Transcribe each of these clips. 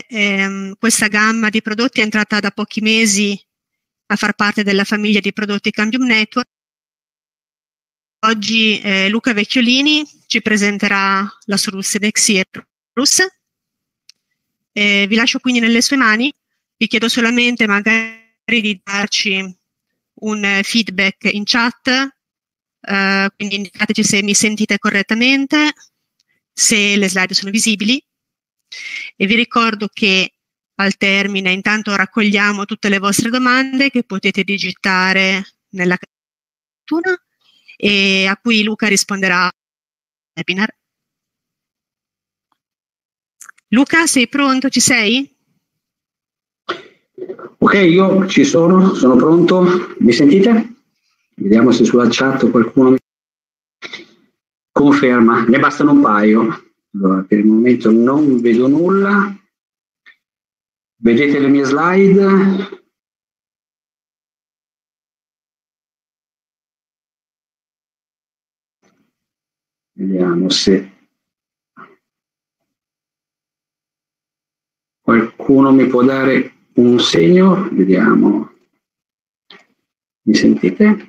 questa gamma di prodotti è entrata da pochi mesi a far parte della famiglia di prodotti Cambium Network. Oggi Luca Vecchiolini ci presenterà la soluzione Xirus. Vi lascio quindi nelle sue mani. Vi chiedo solamente magari di darci un feedback in chat, quindi indicateci se mi sentite correttamente, se le slide sono visibili, e vi ricordo che al termine intanto raccogliamo tutte le vostre domande che potete digitare nella cartolina e a cui Luca risponderà al webinar. Luca, sei pronto? Ci sei? Ok, io ci sono pronto. Mi sentite? Vediamo se sulla chat qualcuno mi conferma. Ne bastano un paio. Allora, per il momento non vedo nulla. Vedete le mie slide? Vediamo se qualcuno mi può dare un segno. Vediamo. Mi sentite?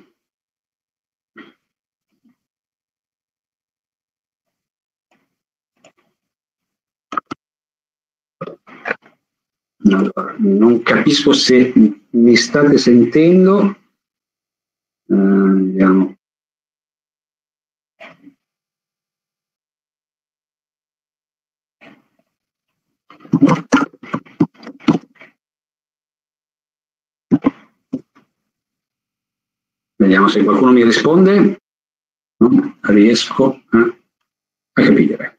Allora, non capisco se mi state sentendo. Vediamo. Vediamo se qualcuno mi risponde. Non riesco a capire.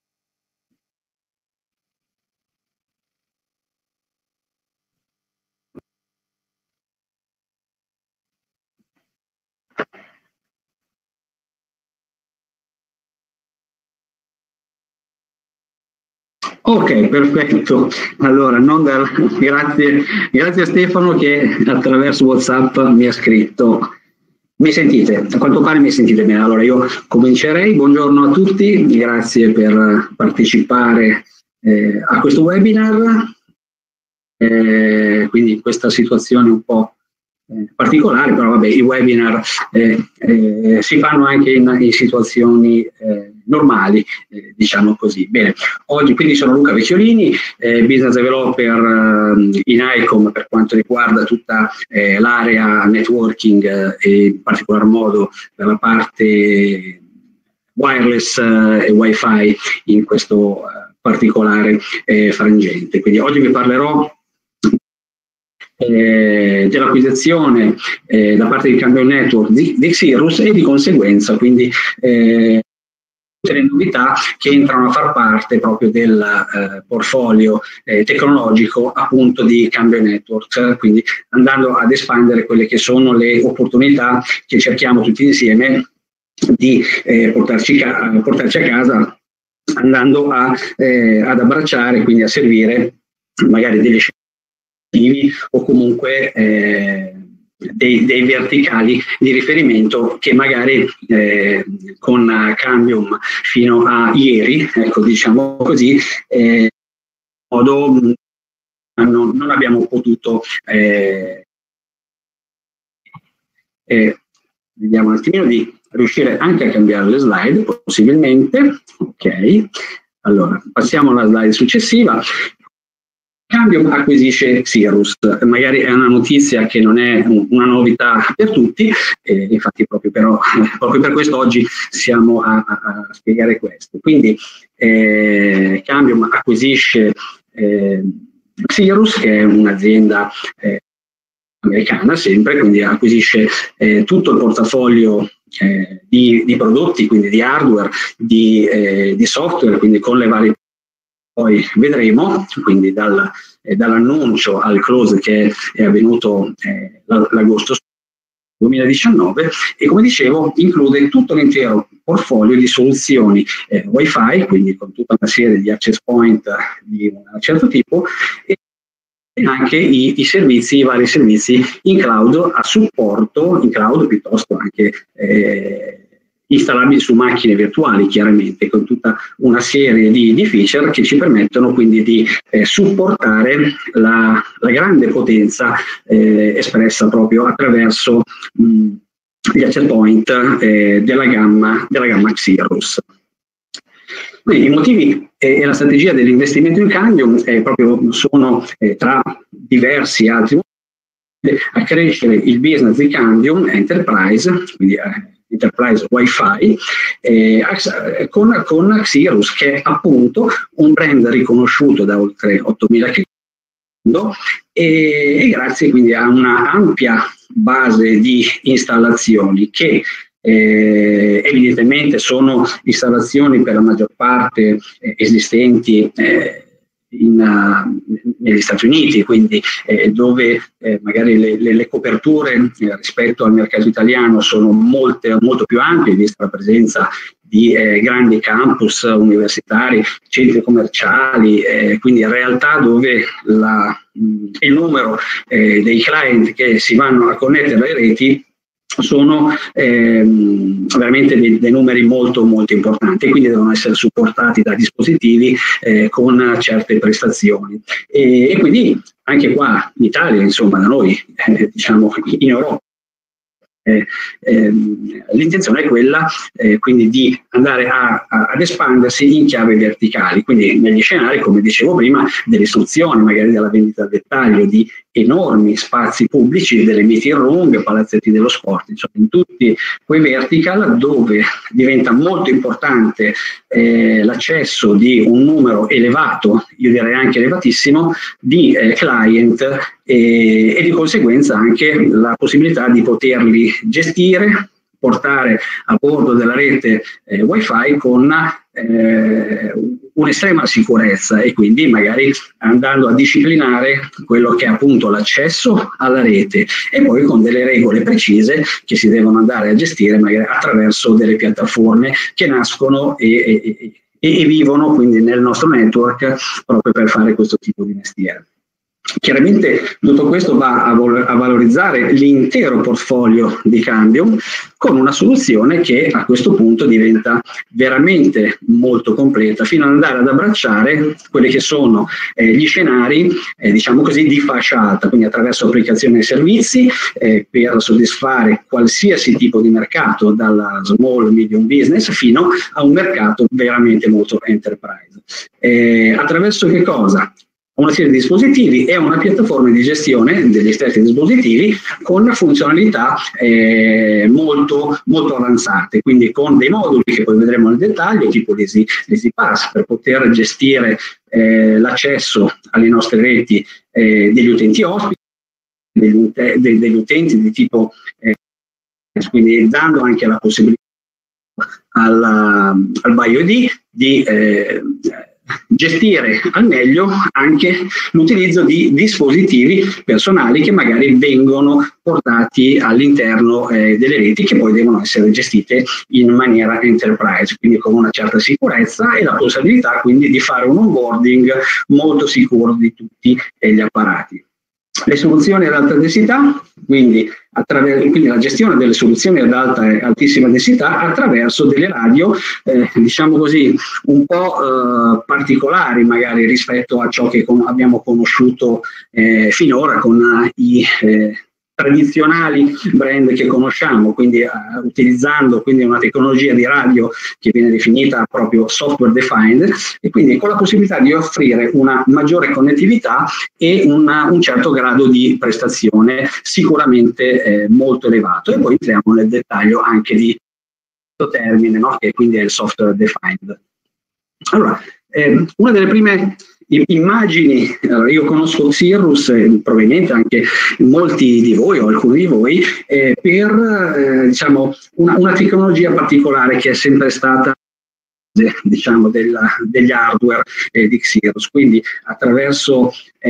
Ok, perfetto. Allora, grazie a Stefano che attraverso WhatsApp mi ha scritto. Mi sentite? A quanto pare mi sentite bene. Allora io comincerei. Buongiorno a tutti, grazie per partecipare a questo webinar. Quindi in questa situazione un po' particolare, però vabbè, i webinar si fanno anche in situazioni normali, diciamo così. Bene, oggi quindi sono Luca Vecchiolini, business developer in ICOM per quanto riguarda tutta l'area networking e in particolar modo per la parte wireless e wifi in questo particolare frangente. Quindi oggi vi parlerò dell'acquisizione da parte di Cambium Network di Xirus e di conseguenza quindi tutte le novità che entrano a far parte proprio del portfolio tecnologico appunto di Cambium Network, quindi andando ad espandere quelle che sono le opportunità che cerchiamo tutti insieme di portarci a casa, andando ad abbracciare, quindi a servire magari delle o comunque dei verticali di riferimento che magari con Cambium fino a ieri, ecco, diciamo così, non abbiamo potuto vediamo un attimino di riuscire anche a cambiare le slide possibilmente. Ok, allora passiamo alla slide successiva. Cambium acquisisce Xirus, magari è una notizia che non è una novità per tutti, infatti proprio per questo oggi siamo a spiegare questo. Quindi Cambium acquisisce Xirus, che è un'azienda americana sempre, quindi acquisisce tutto il portafoglio di prodotti, quindi di hardware, di software, quindi con le varie poi vedremo, quindi dall'annuncio al close che è avvenuto l'agosto 2019 e come dicevo include tutto l'intero portfolio di soluzioni Wi-Fi, quindi con tutta una serie di access point di un certo tipo e anche i servizi, i vari servizi in cloud a supporto, in cloud piuttosto anche installabili su macchine virtuali, chiaramente, con tutta una serie di feature che ci permettono quindi di supportare la grande potenza espressa proprio attraverso gli access point della gamma Xirrus. Quindi i motivi e la strategia dell'investimento in Cambium proprio sono tra diversi altri motivi a crescere il business di Cambium Enterprise, quindi Enterprise Wi-Fi, con Xirrus, che è appunto un brand riconosciuto da oltre 8.000 clienti e grazie quindi a una ampia base di installazioni che evidentemente sono installazioni per la maggior parte esistenti negli Stati Uniti, quindi dove magari le coperture rispetto al mercato italiano sono molto più ampie, vista la presenza di grandi campus universitari, centri commerciali, quindi in realtà dove il numero dei client che si vanno a connettere alle reti sono veramente dei numeri molto importanti, quindi devono essere supportati da dispositivi con certe prestazioni e quindi anche qua in Italia, insomma da noi, diciamo in Europa, l'intenzione è quella quindi di andare ad espandersi in chiave verticali, quindi negli scenari, come dicevo prima, dell'istruzione, magari della vendita al dettaglio di enormi spazi pubblici, delle meeting room, palazzetti dello sport, insomma in tutti quei vertical dove diventa molto importante l'accesso di un numero elevato, io direi anche elevatissimo, di client e di conseguenza anche la possibilità di poterli gestire, portare a bordo della rete Wi-Fi con un'estrema sicurezza e quindi magari andando a disciplinare quello che è appunto l'accesso alla rete e poi con delle regole precise che si devono andare a gestire magari attraverso delle piattaforme che nascono e vivono quindi nel nostro network proprio per fare questo tipo di mestiere. Chiaramente tutto questo va a valorizzare l'intero portfolio di Cambium con una soluzione che a questo punto diventa veramente molto completa, fino ad andare ad abbracciare quelli che sono gli scenari, diciamo così, di fascia alta, quindi attraverso applicazioni e servizi per soddisfare qualsiasi tipo di mercato, dalla small medium business fino a un mercato veramente molto enterprise. Attraverso che cosa? Una serie di dispositivi e una piattaforma di gestione degli stessi dispositivi con funzionalità molto avanzate, quindi con dei moduli che poi vedremo nel dettaglio, tipo l'Easy Pass, per poter gestire l'accesso alle nostre reti degli utenti ospiti, degli utenti di tipo quindi dando anche la possibilità al BioID di gestire al meglio anche l'utilizzo di dispositivi personali che magari vengono portati all'interno delle reti, che poi devono essere gestite in maniera enterprise, quindi con una certa sicurezza e la possibilità quindi di fare un onboarding molto sicuro di tutti gli apparati. Le soluzioni ad alta densità, quindi la gestione delle soluzioni ad alta e altissima densità attraverso delle radio, diciamo così, un po' particolari magari rispetto a ciò che abbiamo conosciuto finora con i tradizionali brand che conosciamo, quindi utilizzando quindi una tecnologia di radio che viene definita proprio software defined e quindi con la possibilità di offrire una maggiore connettività e un certo grado di prestazione sicuramente molto elevato. E poi entriamo nel dettaglio anche di questo termine, no? Che quindi è il software defined. Allora, una delle prime immagini, io conosco Xirrus, proveniente anche molti di voi o alcuni di voi, per diciamo una tecnologia particolare che è sempre stata diciamo degli hardware di Xirrus. Quindi attraverso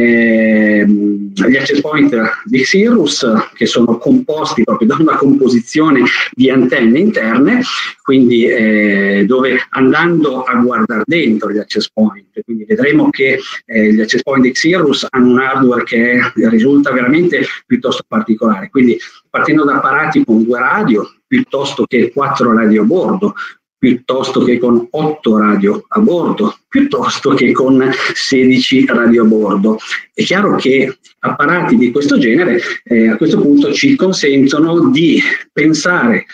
gli access point di Xirrus, che sono composti proprio da una composizione di antenne interne, quindi dove andando a guardare dentro gli access point, quindi vedremo che gli access point di Xirrus hanno un hardware che risulta veramente piuttosto particolare, quindi partendo da apparati con 2 radio piuttosto che 4 radio a bordo, piuttosto che con 8 radio a bordo, piuttosto che con 16 radio a bordo. È chiaro che apparati di questo genere a questo punto ci consentono di pensare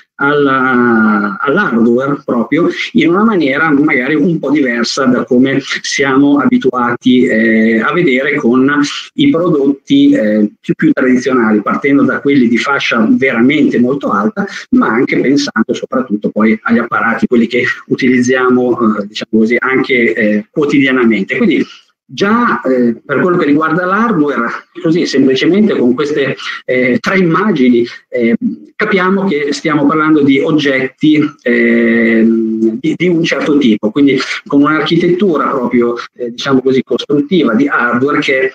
all'hardware proprio in una maniera magari un po' diversa da come siamo abituati a vedere con i prodotti più tradizionali, partendo da quelli di fascia veramente molto alta, ma anche pensando soprattutto poi agli apparati, quelli che utilizziamo diciamo così anche quotidianamente. Quindi già per quello che riguarda l'hardware, così semplicemente con queste 3 immagini capiamo che stiamo parlando di oggetti di un certo tipo, quindi con un'architettura proprio diciamo così costruttiva di hardware che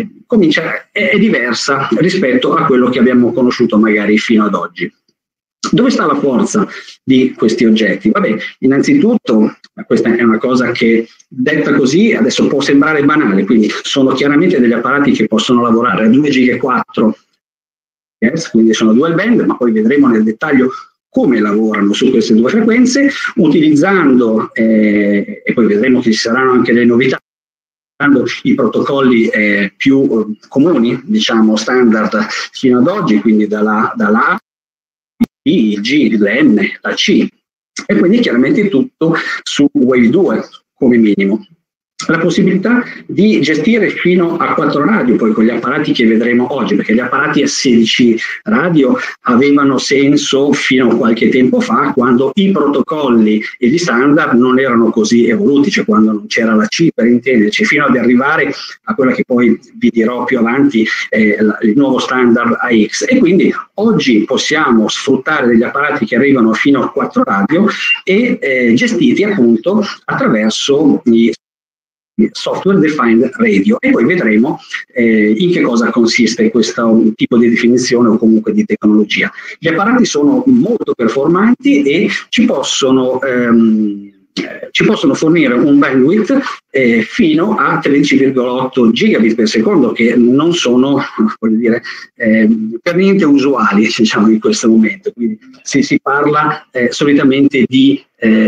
è diversa rispetto a quello che abbiamo conosciuto magari fino ad oggi. Dove sta la forza di questi oggetti? Vabbè, innanzitutto, questa è una cosa che detta così adesso può sembrare banale, quindi sono chiaramente degli apparati che possono lavorare a 2 GHz, quindi sono dual band, ma poi vedremo nel dettaglio come lavorano su queste 2 frequenze, utilizzando, e poi vedremo che ci saranno anche delle novità, i protocolli più comuni, diciamo standard fino ad oggi, quindi dalla A, il G, l'N, la C, e quindi chiaramente tutto su Wave 2 come minimo. La possibilità di gestire fino a 4 radio, poi con gli apparati che vedremo oggi, perché gli apparati a 16 radio avevano senso fino a qualche tempo fa, quando i protocolli e gli standard non erano così evoluti, cioè quando non c'era la C per intenderci, fino ad arrivare a quella che poi vi dirò più avanti, il nuovo standard AX. E quindi oggi possiamo sfruttare degli apparati che arrivano fino a 4 radio e gestiti appunto attraverso gli software defined radio, e poi vedremo in che cosa consiste questo tipo di definizione o comunque di tecnologia. Gli apparati sono molto performanti e ci possono fornire un bandwidth fino a 13,8 gigabit per secondo, che non sono, voglio dire, per niente usuali, diciamo, in questo momento. Quindi si parla solitamente di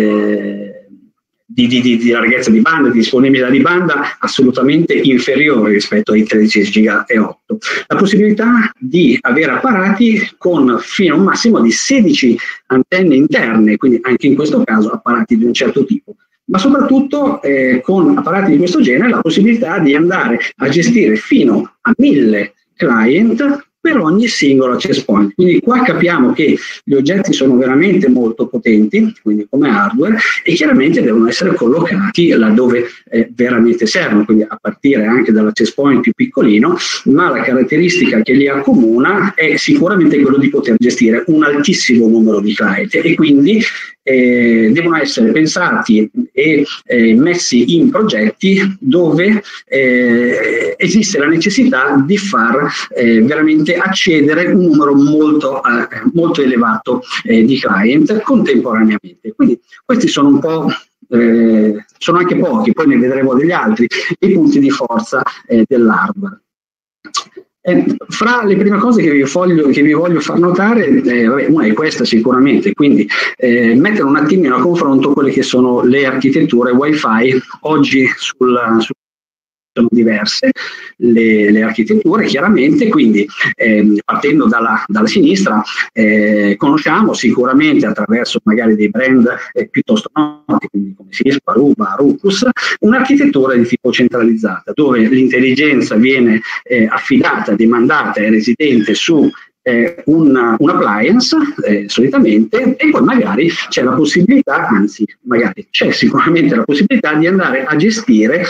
larghezza di banda, di disponibilità di banda assolutamente inferiore rispetto ai 13,8 giga. La possibilità di avere apparati con fino a un massimo di 16 antenne interne, quindi anche in questo caso apparati di un certo tipo, ma soprattutto con apparati di questo genere la possibilità di andare a gestire fino a 1000 client per ogni singolo access point. Quindi qua capiamo che gli oggetti sono veramente molto potenti, quindi come hardware, e chiaramente devono essere collocati laddove veramente servono, quindi a partire anche dall'access point più piccolino, ma la caratteristica che li accomuna è sicuramente quello di poter gestire un altissimo numero di client, e quindi devono essere pensati e messi in progetti dove esiste la necessità di far veramente accedere un numero molto elevato di client contemporaneamente. Quindi questi sono un po', sono anche pochi, poi ne vedremo degli altri, i punti di forza dell'hardware. Fra le prime cose che vi voglio far notare, una è questa sicuramente, quindi mettere un attimino a confronto quelle che sono le architetture Wi-Fi oggi sono diverse le architetture, chiaramente, quindi partendo dalla sinistra conosciamo sicuramente attraverso magari dei brand piuttosto noti, quindi come Cisco, Aruba, Ruckus, un'architettura di tipo centralizzata, dove l'intelligenza viene affidata, demandata e residente su un appliance solitamente, e poi magari c'è la possibilità, anzi magari c'è sicuramente la possibilità di andare a gestire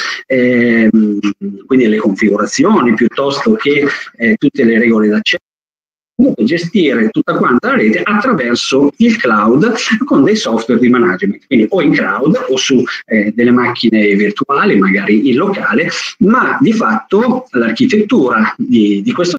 quindi le configurazioni piuttosto che tutte le regole d'accesso, gestire tutta quanta la rete attraverso il cloud con dei software di management, quindi o in cloud o su delle macchine virtuali, magari in locale, ma di fatto l'architettura di questo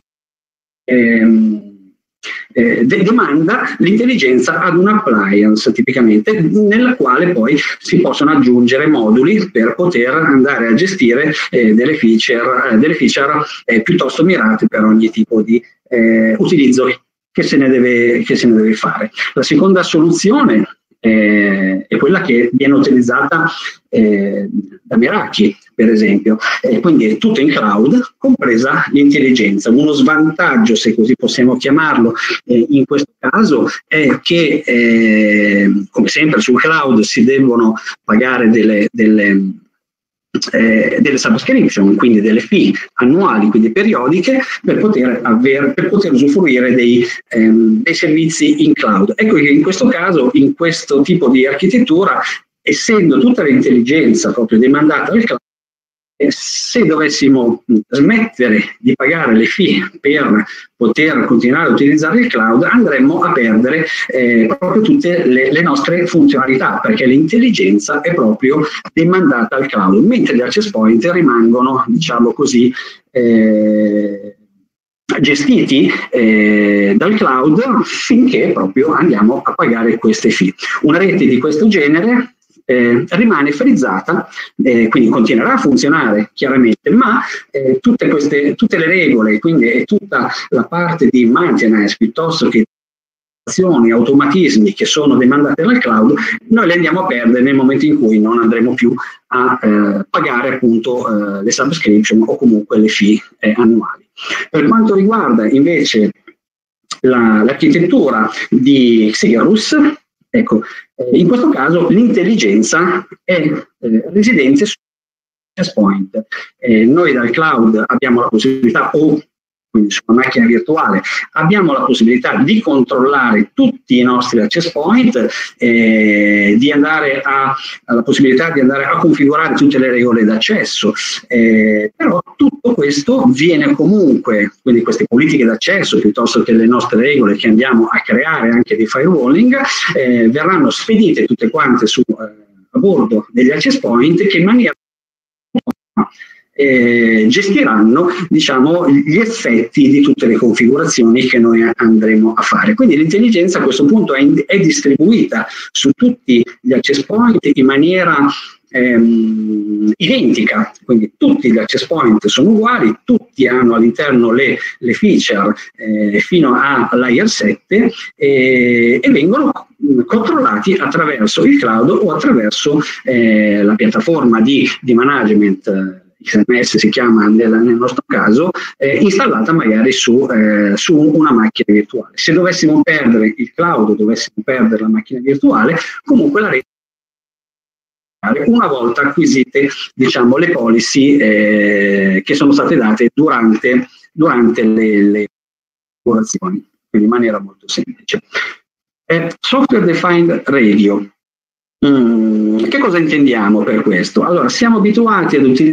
demanda l'intelligenza ad un appliance tipicamente, nella quale poi si possono aggiungere moduli per poter andare a gestire delle feature piuttosto mirate per ogni tipo di utilizzo che se ne deve fare. La seconda soluzione è quella che viene utilizzata da Meraki, per esempio, quindi è tutto in cloud, compresa l'intelligenza. Uno svantaggio, se così possiamo chiamarlo, in questo caso è che, come sempre sul cloud, si devono pagare delle subscription, quindi delle fee annuali, quindi periodiche, per poter usufruire dei servizi in cloud. Ecco che in questo caso, in questo tipo di architettura, essendo tutta l'intelligenza proprio demandata al cloud, se dovessimo smettere di pagare le fee per poter continuare a utilizzare il cloud, andremmo a perdere proprio tutte le nostre funzionalità, perché l'intelligenza è proprio demandata al cloud, mentre gli access point rimangono, diciamo così, gestiti dal cloud finché proprio andiamo a pagare queste fee. Una rete di questo genere rimane frizzata, quindi continuerà a funzionare chiaramente, ma tutte le regole, quindi tutta la parte di maintenance piuttosto che azioni, automatismi che sono demandate dal cloud, noi le andiamo a perdere nel momento in cui non andremo più a pagare appunto le subscription o comunque le fee annuali. Per quanto riguarda invece l'architettura di Xirus, ecco, in questo caso l'intelligenza è residente su access point. Noi dal cloud abbiamo la possibilità, o quindi su una macchina virtuale, abbiamo la possibilità di controllare tutti i nostri access point, di andare la possibilità di andare a configurare tutte le regole d'accesso, però tutto questo viene comunque, quindi queste politiche d'accesso piuttosto che le nostre regole che andiamo a creare anche di firewalling, verranno spedite tutte quante a bordo degli access point, che in maniera gestiranno, diciamo, gli effetti di tutte le configurazioni che noi andremo a fare. Quindi l'intelligenza a questo punto è distribuita su tutti gli access point in maniera identica, quindi tutti gli access point sono uguali, tutti hanno all'interno le feature fino a layer 7 e vengono controllati attraverso il cloud o attraverso la piattaforma di management, XMS si chiama nel nostro caso, installata magari su una macchina virtuale. Se dovessimo perdere il cloud o dovessimo perdere la macchina virtuale, comunque la rete, una volta acquisite, diciamo, le policy che sono state date durante le configurazioni, quindi in maniera molto semplice. Software Defined Radio. Che cosa intendiamo per questo? Allora, siamo abituati ad utilizzare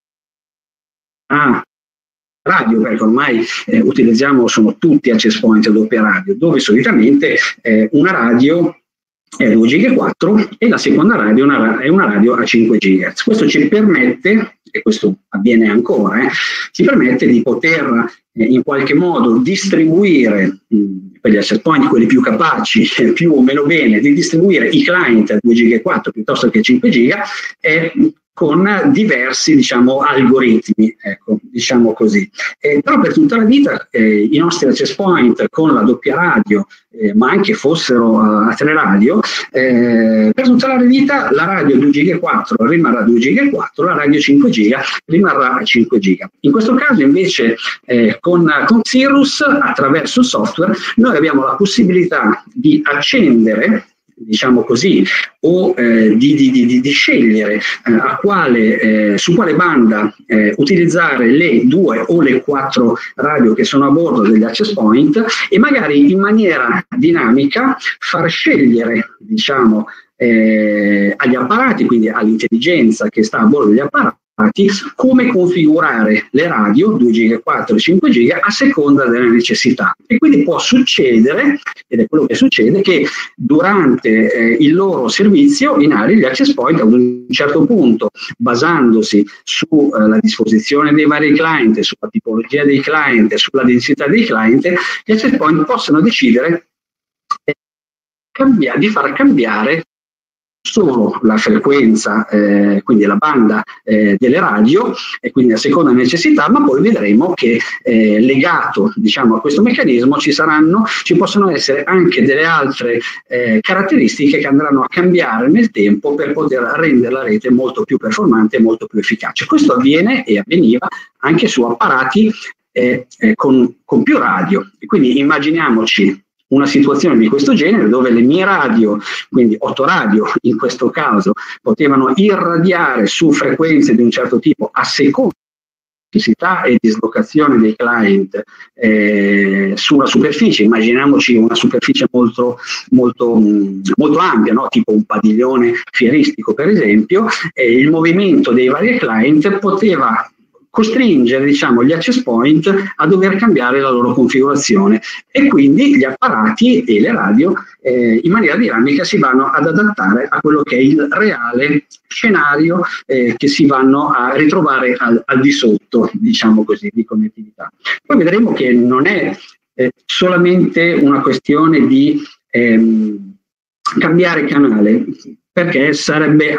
radio, perché ormai sono tutti access point a doppia radio, dove solitamente una radio è 2,4 e la seconda radio è una radio a 5 GHz. Questo ci permette, e questo avviene ancora, ci permette di poter in qualche modo distribuire per gli access point, quelli più capaci, più o meno bene, di distribuire i client a 2,4 piuttosto che 5 giga, con diversi, diciamo, algoritmi, ecco, diciamo così. Però per tutta la vita i nostri access point con la doppia radio, ma anche fossero a 3 radio, per tutta la vita la radio 2,4 rimarrà 2,4, la radio 5 giga rimarrà 5 giga. In questo caso invece con Xirus, attraverso il software, noi abbiamo la possibilità di accendere, diciamo così, o di scegliere su quale banda utilizzare le 2 o le 4 radio che sono a bordo degli access point, e magari in maniera dinamica far scegliere, diciamo, agli apparati, quindi all'intelligenza che sta a bordo degli apparati, come configurare le radio 2 giga, 4 e 5 giga a seconda delle necessità. E quindi può succedere, ed è quello che succede, che durante il loro servizio in area gli access point, ad un certo punto, basandosi sulla disposizione dei vari client, sulla tipologia dei client, sulla densità dei client, gli access point possono decidere di far cambiare solo la frequenza, quindi la banda delle radio, e quindi a seconda necessità, ma poi vedremo che legato, diciamo, a questo meccanismo ci possono essere anche delle altre caratteristiche che andranno a cambiare nel tempo per poter rendere la rete molto più performante e molto più efficace. Questo avviene e avveniva anche su apparati con più radio, e quindi immaginiamoci una situazione di questo genere dove le mie radio, quindi 8 radio in questo caso, potevano irradiare su frequenze di un certo tipo a seconda di necessità e dislocazione dei client sulla superficie. Immaginiamoci una superficie molto ampia, no? Tipo un padiglione fieristico per esempio, e il movimento dei vari client poteva costringere, diciamo, gli access point a dover cambiare la loro configurazione, e quindi gli apparati e le radio in maniera dinamica si vanno ad adattare a quello che è il reale scenario che si vanno a ritrovare al di sotto, diciamo così, di connettività. Poi vedremo che non è solamente una questione di cambiare canale, perché sarebbe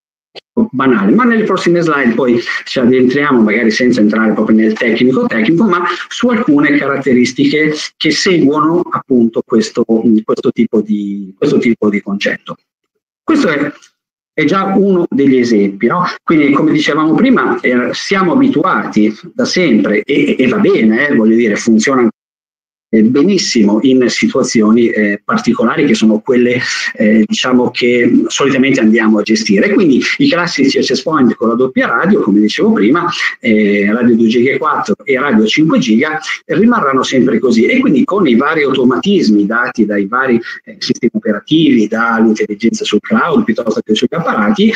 banale, ma nelle prossime slide poi ci addentriamo, magari senza entrare proprio nel tecnico, ma su alcune caratteristiche che seguono appunto questo tipo di concetto. Questo è già uno degli esempi, no? Quindi, come dicevamo prima, siamo abituati da sempre, e va bene, voglio dire, funziona benissimo in situazioni particolari, che sono quelle diciamo che solitamente andiamo a gestire. Quindi i classici access point con la doppia radio, come dicevo prima, radio 2 giga e 4 e radio 5 giga, rimarranno sempre così, e quindi con i vari automatismi dati dai vari sistemi operativi, dall'intelligenza sul cloud piuttosto che sugli apparati,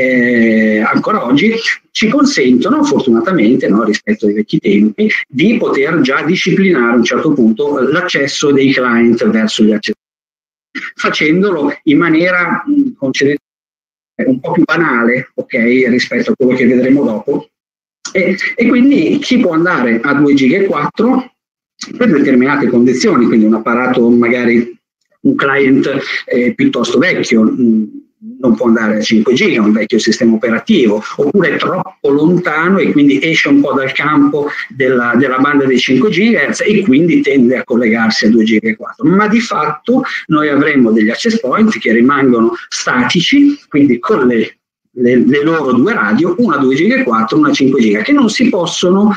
ancora oggi ci consentono, fortunatamente, no, rispetto ai vecchi tempi, di poter già disciplinare a un certo punto l'accesso dei client verso gli access, facendolo in maniera, concedete, un po' più banale, ok, rispetto a quello che vedremo dopo, e quindi chi può andare a 2 giga e 4 per determinate condizioni, quindi un apparato, magari un client piuttosto vecchio, non può andare a 5 giga, un vecchio sistema operativo, oppure è troppo lontano e quindi esce un po' dal campo della banda dei 5 GHz e quindi tende a collegarsi a 2 giga e 4. Ma di fatto noi avremo degli access point che rimangono statici, quindi con le loro due radio, una 2 giga e 4, una 5 giga, che non si possono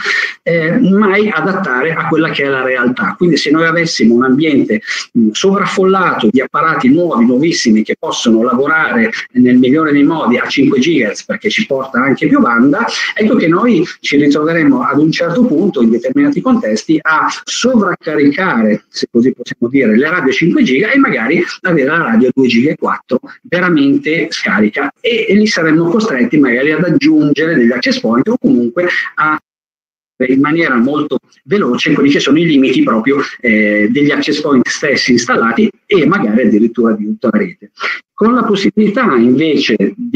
mai adattare a quella che è la realtà. Quindi se noi avessimo un ambiente sovraffollato di apparati nuovi, nuovissimi, che possono lavorare nel migliore dei modi a 5 GHz, perché ci porta anche più banda, ecco che noi ci ritroveremo ad un certo punto, in determinati contesti, a sovraccaricare, se così possiamo dire, le radio 5 giga e magari avere la radio 2 giga e 4 veramente scarica, e lì saremo costretti magari ad aggiungere degli access point o comunque a in maniera molto veloce quelli che sono i limiti proprio degli access point stessi installati e magari addirittura di tutta la rete. Con la possibilità invece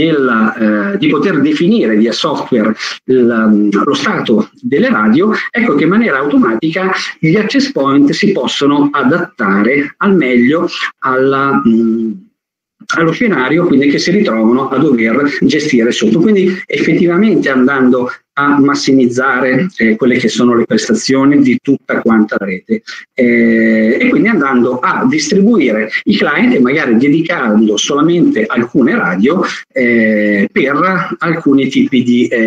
di poter definire via software lo stato delle radio, ecco che in maniera automatica gli access point si possono adattare al meglio allo scenario, quindi, che si ritrovano a dover gestire sotto, quindi effettivamente andando a massimizzare quelle che sono le prestazioni di tutta quanta la rete, e quindi andando a distribuire i client e magari dedicando solamente alcune radio per alcuni tipi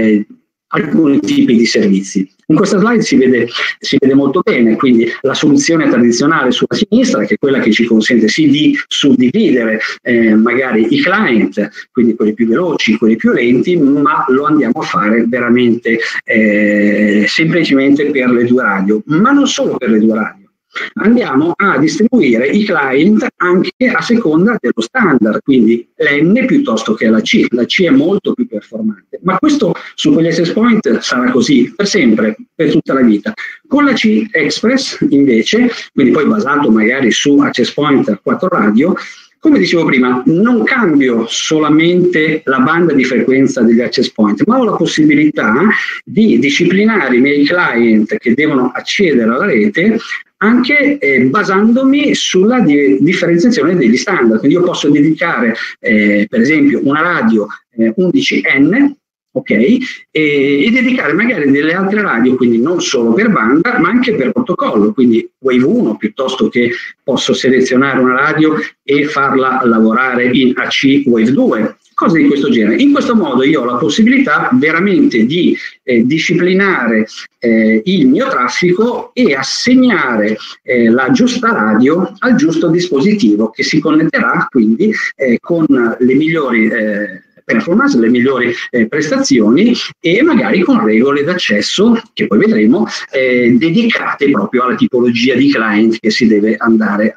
di servizi. In questa slide si vede molto bene, quindi la soluzione tradizionale sulla sinistra, che è quella che ci consente sì di suddividere magari i client, quindi quelli più veloci, quelli più lenti, ma lo andiamo a fare veramente semplicemente per le due radio, ma non solo per le due radio. andiamo a distribuire i client anche a seconda dello standard, quindi l'N piuttosto che la C. La C è molto più performante, ma questo su quegli access point sarà così per sempre, per tutta la vita. Con la C Express invece, quindi poi basato magari su access point 4 radio, come dicevo prima, non cambio solamente la banda di frequenza degli access point, ma ho la possibilità di disciplinare i miei client che devono accedere alla rete anche basandomi sulla differenziazione degli standard. Quindi io posso dedicare per esempio una radio 11N, ok, e dedicare magari delle altre radio, quindi non solo per banda, ma anche per protocollo, quindi Wave 1, piuttosto che posso selezionare una radio e farla lavorare in AC Wave 2, cose di questo genere. In questo modo io ho la possibilità veramente di disciplinare il mio traffico e assegnare la giusta radio al giusto dispositivo che si connetterà quindi con le migliori performance, le migliori prestazioni e magari con regole d'accesso che poi vedremo dedicate proprio alla tipologia di client che si deve andare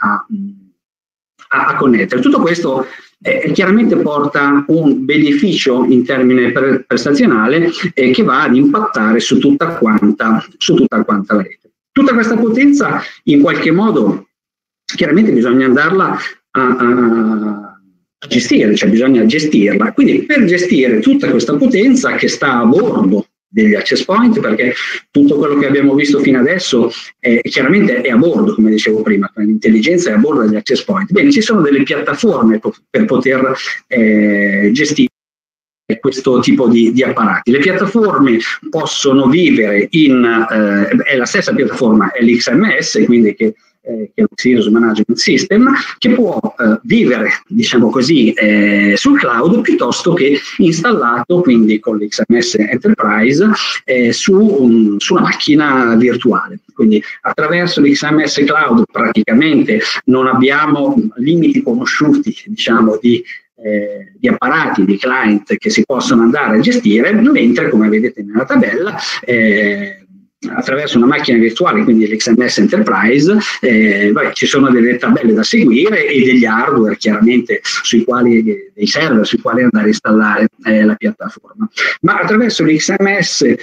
a connettere. Tutto questo chiaramente porta un beneficio in termine prestazionale che va ad impattare su tutta quanta la rete. Tutta questa potenza in qualche modo chiaramente bisogna andarla a gestire, cioè bisogna gestirla. Quindi per gestire tutta questa potenza che sta a bordo degli access point, perché tutto quello che abbiamo visto fino adesso chiaramente è a bordo, come dicevo prima, l'intelligenza è a bordo degli access point. Bene, ci sono delle piattaforme per poter gestire questo tipo di apparati. Le piattaforme possono vivere è la stessa piattaforma, è l'XMS, quindi che è lo Xerox Management System, che può vivere, diciamo così, sul cloud piuttosto che installato quindi con l'XMS Enterprise su una macchina virtuale. Quindi attraverso l'XMS Cloud praticamente non abbiamo limiti conosciuti, diciamo, di apparati, di client che si possono andare a gestire, mentre, come vedete nella tabella, attraverso una macchina virtuale, quindi l'XMS Enterprise, ci sono delle tabelle da seguire e degli hardware chiaramente dei server sui quali andare a installare la piattaforma. Ma attraverso l'XMS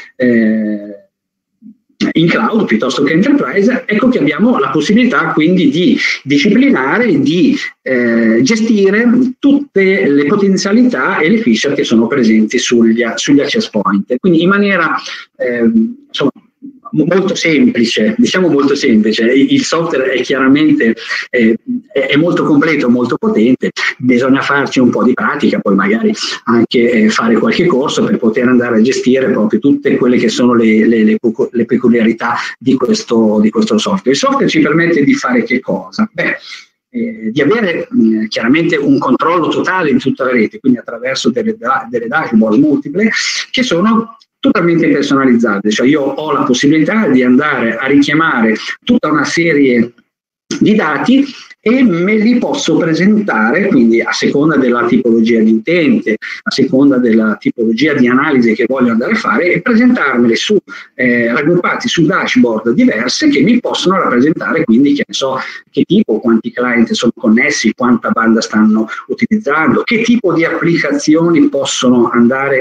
in cloud piuttosto che enterprise, ecco che abbiamo la possibilità quindi di disciplinare, di gestire tutte le potenzialità e le feature che sono presenti sugli access point. Quindi in maniera insomma, molto semplice, diciamo molto semplice. Il software è chiaramente è molto completo, molto potente, bisogna farci un po' di pratica, poi magari anche fare qualche corso per poter andare a gestire proprio tutte quelle che sono le peculiarità di questo software. Il software ci permette di fare che cosa? Di avere chiaramente un controllo totale di tutta la rete, quindi attraverso delle dashboard multiple che sono totalmente personalizzate, cioè io ho la possibilità di andare a richiamare tutta una serie di dati e me li posso presentare, quindi a seconda della tipologia di utente, a seconda della tipologia di analisi che voglio andare a fare, e presentarmeli raggruppati su dashboard diverse che mi possono rappresentare quindi che tipo, quanti client sono connessi, quanta banda stanno utilizzando, che tipo di applicazioni possono andare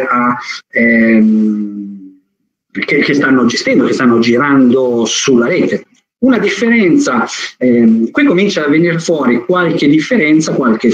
che stanno gestendo, che stanno girando sulla rete. Una differenza, qui comincia a venire fuori qualche differenza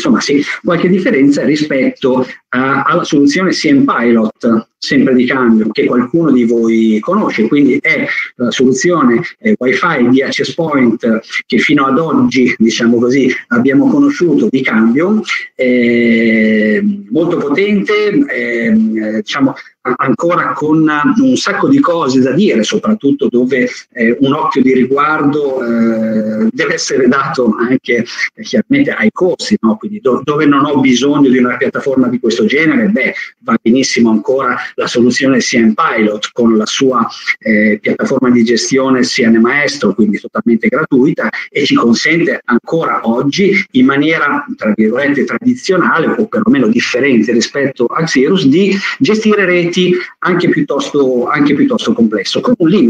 rispetto alla soluzione CM Pilot, sempre di cambio, che qualcuno di voi conosce, quindi è la soluzione Wi-Fi di access point che fino ad oggi, diciamo così, abbiamo conosciuto di cambio, molto potente, diciamo ancora con un sacco di cose da dire, soprattutto dove un occhio di riguardo deve essere dato anche chiaramente ai costi, no? Quindi dove non ho bisogno di una piattaforma di questo genere, va benissimo ancora la soluzione CM Pilot con la sua piattaforma di gestione CN Maestro, quindi totalmente gratuita, e ci consente ancora oggi in maniera tra virgolette tradizionale o perlomeno differente rispetto a Xerox di gestire reti anche piuttosto complesso, con un limite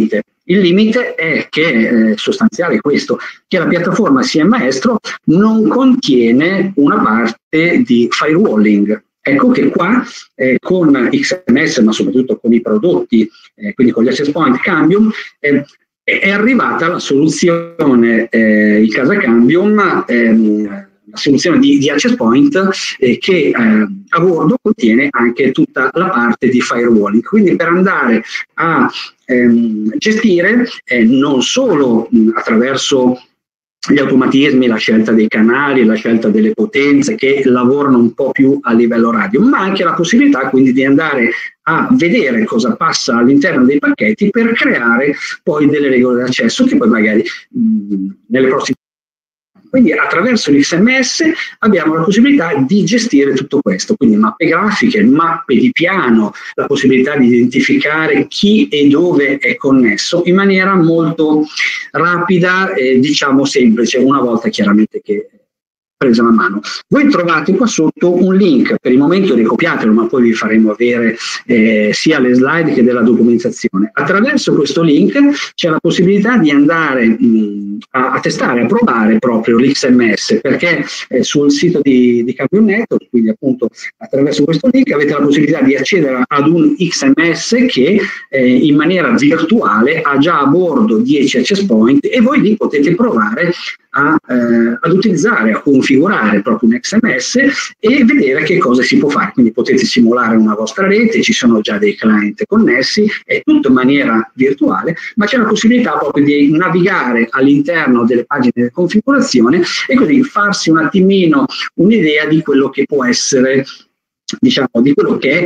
Il limite è che è sostanziale questo, che la piattaforma CM Maestro non contiene una parte di firewalling. Ecco che qua con XMS, ma soprattutto con i prodotti, quindi con gli access point Cambium, è arrivata la soluzione in casa Cambium, la soluzione di access point che a bordo contiene anche tutta la parte di firewalling. Quindi per andare a gestire non solo attraverso gli automatismi, la scelta dei canali, la scelta delle potenze che lavorano un po' più a livello radio, ma anche la possibilità quindi di andare a vedere cosa passa all'interno dei pacchetti per creare poi delle regole d'accesso che poi magari nelle prossime. Quindi attraverso l'XMS abbiamo la possibilità di gestire tutto questo, quindi mappe grafiche, mappe di piano, la possibilità di identificare chi e dove è connesso in maniera molto rapida e diciamo semplice, una volta chiaramente che presa la mano. Voi trovate qua sotto un link, per il momento ricopiatelo, ma poi vi faremo avere sia le slide che della documentazione. Attraverso questo link c'è la possibilità di andare a testare, a provare proprio l'XMS, perché sul sito di Cambium Network, quindi appunto attraverso questo link avete la possibilità di accedere ad un XMS che in maniera virtuale ha già a bordo 10 access point e voi lì potete provare ad utilizzare, a configurare proprio un XMS e vedere che cosa si può fare. Quindi potete simulare una vostra rete, ci sono già dei client connessi, è tutto in maniera virtuale, ma c'è la possibilità proprio di navigare all'interno delle pagine di configurazione e così farsi un attimino un'idea di quello che può essere, diciamo, di quello che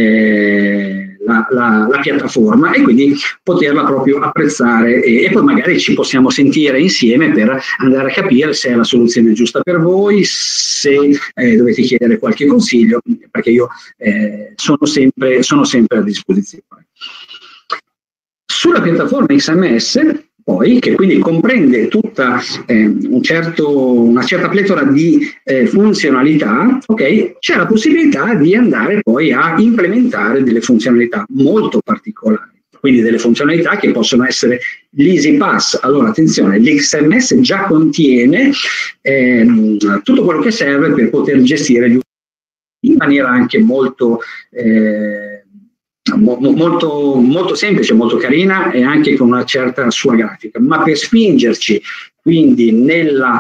è la piattaforma e quindi poterla proprio apprezzare e poi magari ci possiamo sentire insieme per andare a capire se è la soluzione giusta per voi, se dovete chiedere qualche consiglio, perché io sono sempre a disposizione. Sulla piattaforma XMS poi, che quindi comprende tutta una certa pletora di funzionalità, okay, c'è la possibilità di andare poi a implementare delle funzionalità molto particolari, quindi delle funzionalità che possono essere l'Easy Pass. Allora attenzione, l'XMS già contiene tutto quello che serve per poter gestire gli utenti in maniera anche molto semplice, molto carina e anche con una certa sua grafica, ma per spingerci quindi nella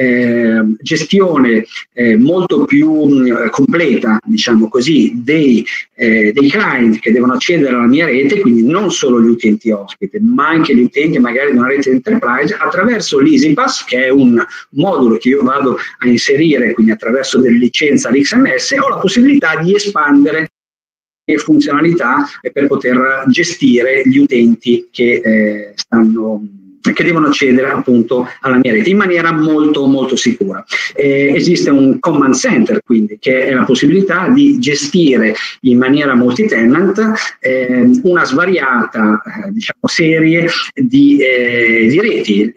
gestione molto più completa, diciamo così, dei client che devono accedere alla mia rete, quindi non solo gli utenti ospite, ma anche gli utenti magari di una rete enterprise, attraverso l'EasyPass, che è un modulo che io vado a inserire, quindi attraverso delle licenze all'XMS, ho la possibilità di espandere e funzionalità per poter gestire gli utenti che devono accedere appunto alla mia rete in maniera molto molto sicura. Esiste un command center, quindi, che è la possibilità di gestire in maniera multi-tenant una svariata diciamo, serie di reti,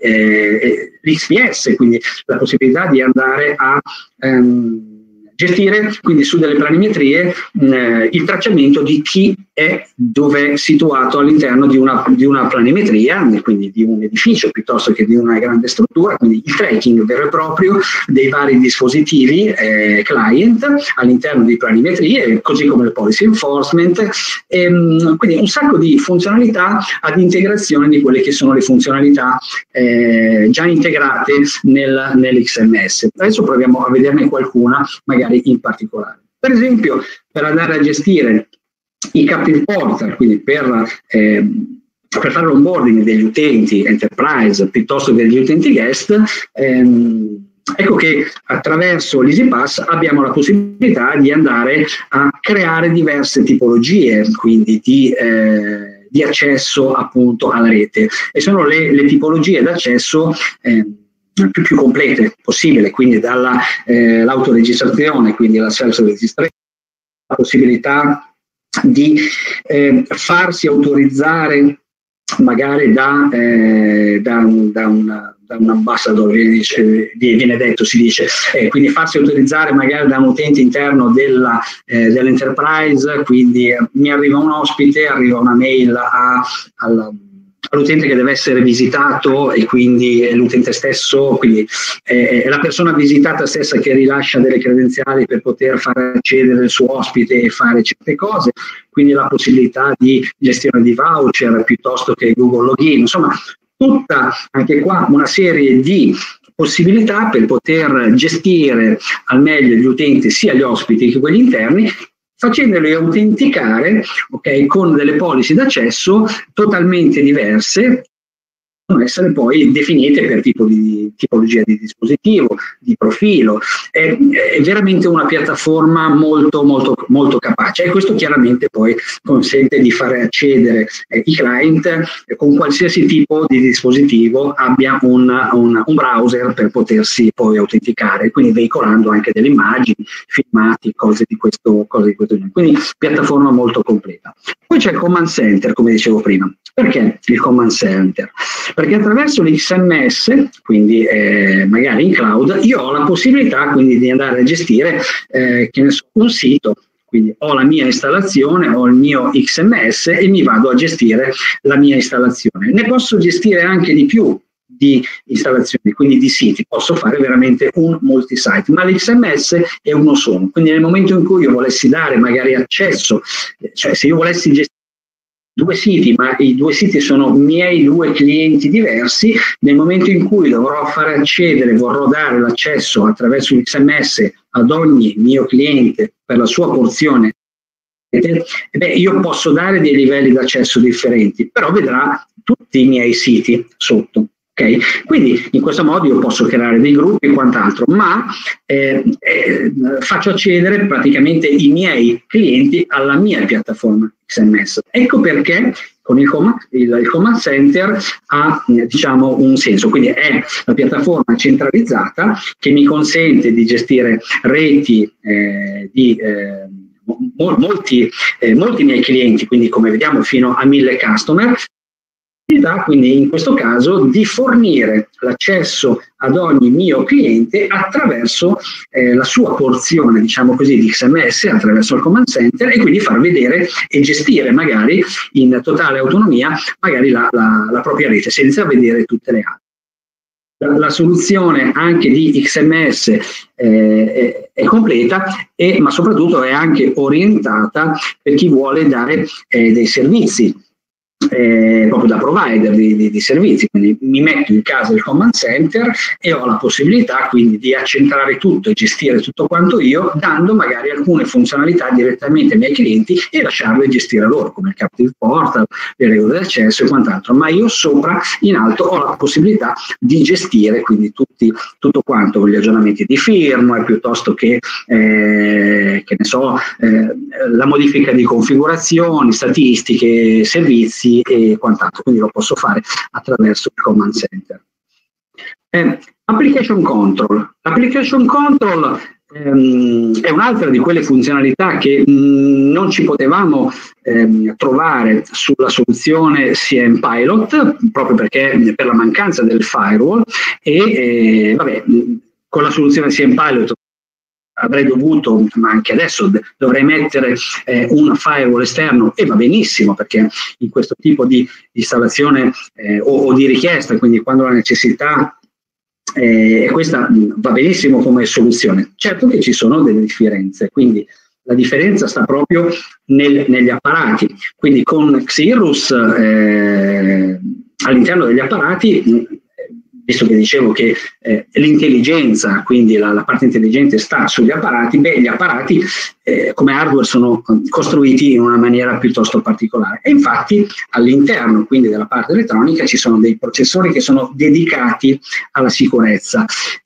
l'XPS, quindi la possibilità di andare a gestire quindi su delle planimetrie il tracciamento di chi è dove è situato all'interno di una planimetria, quindi di un edificio piuttosto che di una grande struttura, quindi il tracking vero e proprio dei vari dispositivi client all'interno di planimetrie, così come il policy enforcement, quindi un sacco di funzionalità ad integrazione di quelle che sono le funzionalità già integrate nell'XMS. Adesso proviamo a vederne qualcuna, magari in particolare. Per esempio, per andare a gestire i captive portal, quindi per fare l'onboarding degli utenti enterprise piuttosto che degli utenti guest, ecco che attraverso l'EasyPass abbiamo la possibilità di andare a creare diverse tipologie, quindi di accesso appunto alla rete, e sono le tipologie d'accesso più complete possibile, quindi dall'autoregistrazione, quindi la self-registration, la possibilità di farsi autorizzare magari da un ambassador, viene detto, si dice, quindi farsi autorizzare magari da un utente interno dell'enterprise, quindi mi arriva un ospite, arriva una mail all'utente che deve essere visitato e quindi è l'utente stesso, quindi è la persona visitata stessa che rilascia delle credenziali per poter far accedere il suo ospite e fare certe cose, quindi la possibilità di gestione di voucher piuttosto che Google Login, insomma tutta anche qua una serie di possibilità per poter gestire al meglio gli utenti, sia gli ospiti che quelli interni, facendoli autenticare, okay, con delle policy d'accesso totalmente diverse, possono essere poi definite per tipologia di dispositivo, di profilo. È veramente una piattaforma molto, molto, molto capace, e questo chiaramente poi consente di fare accedere i client con qualsiasi tipo di dispositivo abbia un browser per potersi poi autenticare, quindi veicolando anche delle immagini, filmati, cose di questo genere. Quindi piattaforma molto completa. Poi c'è il Command Center, come dicevo prima. Perché il Command Center? Perché attraverso l'XMS, quindi magari in cloud, io ho la possibilità quindi di andare a gestire che ne so, un sito, quindi ho la mia installazione, ho il mio XMS e mi vado a gestire la mia installazione. Ne posso gestire anche di più di installazioni, quindi di siti, posso fare veramente un multisite, ma l'XMS è uno solo, quindi nel momento in cui io volessi dare magari accesso, cioè se io volessi gestire due siti, ma i due siti sono miei due clienti diversi, nel momento in cui dovrò fare accedere, vorrò dare l'accesso attraverso l'XMS ad ogni mio cliente per la sua porzione, io posso dare dei livelli d'accesso differenti, però vedrà tutti i miei siti sotto. Okay? Quindi in questo modo io posso creare dei gruppi e quant'altro, ma faccio accedere praticamente i miei clienti alla mia piattaforma XMS. Ecco perché con il Command Center ha diciamo un senso, quindi è la piattaforma centralizzata che mi consente di gestire reti di molti miei clienti, quindi come vediamo fino a 1000 customer, quindi in questo caso di fornire l'accesso ad ogni mio cliente attraverso la sua porzione, diciamo così, di XMS, attraverso il Command Center, e quindi far vedere e gestire magari in totale autonomia magari la propria rete senza vedere tutte le altre. La soluzione anche di XMS è completa, ma soprattutto è anche orientata per chi vuole dare dei servizi proprio da provider di servizi, quindi mi metto in casa il Command Center e ho la possibilità quindi di accentrare tutto e gestire tutto quanto io, dando magari alcune funzionalità direttamente ai miei clienti e lasciarle gestire loro, come il Captive Portal, le regole di accesso e quant'altro, ma io sopra in alto ho la possibilità di gestire quindi tutto quanto, gli aggiornamenti di firmware piuttosto che ne so, la modifica di configurazioni, statistiche, servizi e quant'altro, quindi lo posso fare attraverso il Command Center. Application Control. Application Control è un'altra di quelle funzionalità che non ci potevamo trovare sulla soluzione CM Pilot, proprio perché per la mancanza del firewall, e vabbè, con la soluzione CM Pilot avrei dovuto, ma anche adesso dovrei mettere un firewall esterno, e va benissimo, perché in questo tipo di installazione o di richiesta, quindi quando la necessità questa va benissimo come soluzione. Certo che ci sono delle differenze, quindi la differenza sta proprio negli apparati, quindi con Xirrus all'interno degli apparati, visto che dicevo che l'intelligenza, quindi la parte intelligente sta sugli apparati, gli apparati come hardware sono costruiti in una maniera piuttosto particolare, e infatti all'interno quindi della parte elettronica ci sono dei processori che sono dedicati alla sicurezza,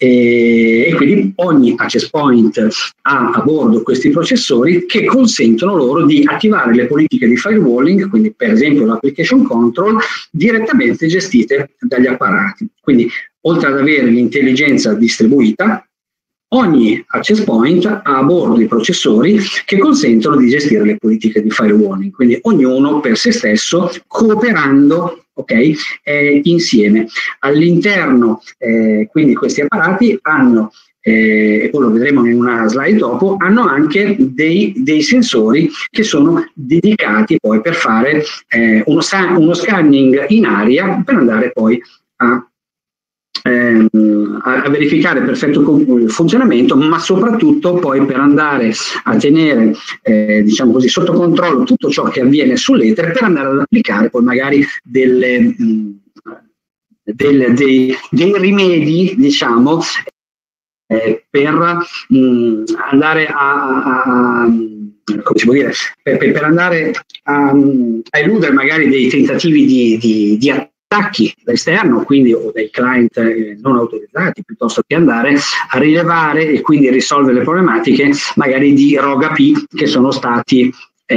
e quindi ogni access point ha a bordo questi processori che consentono loro di attivare le politiche di firewalling, quindi per esempio l'application control, direttamente gestite dagli apparati. Quindi oltre ad avere l'intelligenza distribuita, ogni access point ha a bordo i processori che consentono di gestire le politiche di firewalling, quindi ognuno per se stesso, cooperando, insieme. All'interno quindi questi apparati hanno e poi lo vedremo in una slide dopo, hanno anche dei sensori che sono dedicati poi per fare uno scanning in aria per andare poi a verificare il perfetto funzionamento, ma soprattutto poi per andare a tenere diciamo così, sotto controllo tutto ciò che avviene sull'etere, per andare ad applicare poi magari dei rimedi, diciamo, per andare come si può dire, per andare a eludere magari dei tentativi di attacchi da esterno, quindi o dai client non autorizzati, piuttosto che andare a rilevare e quindi risolvere le problematiche magari di ROG API che sono stati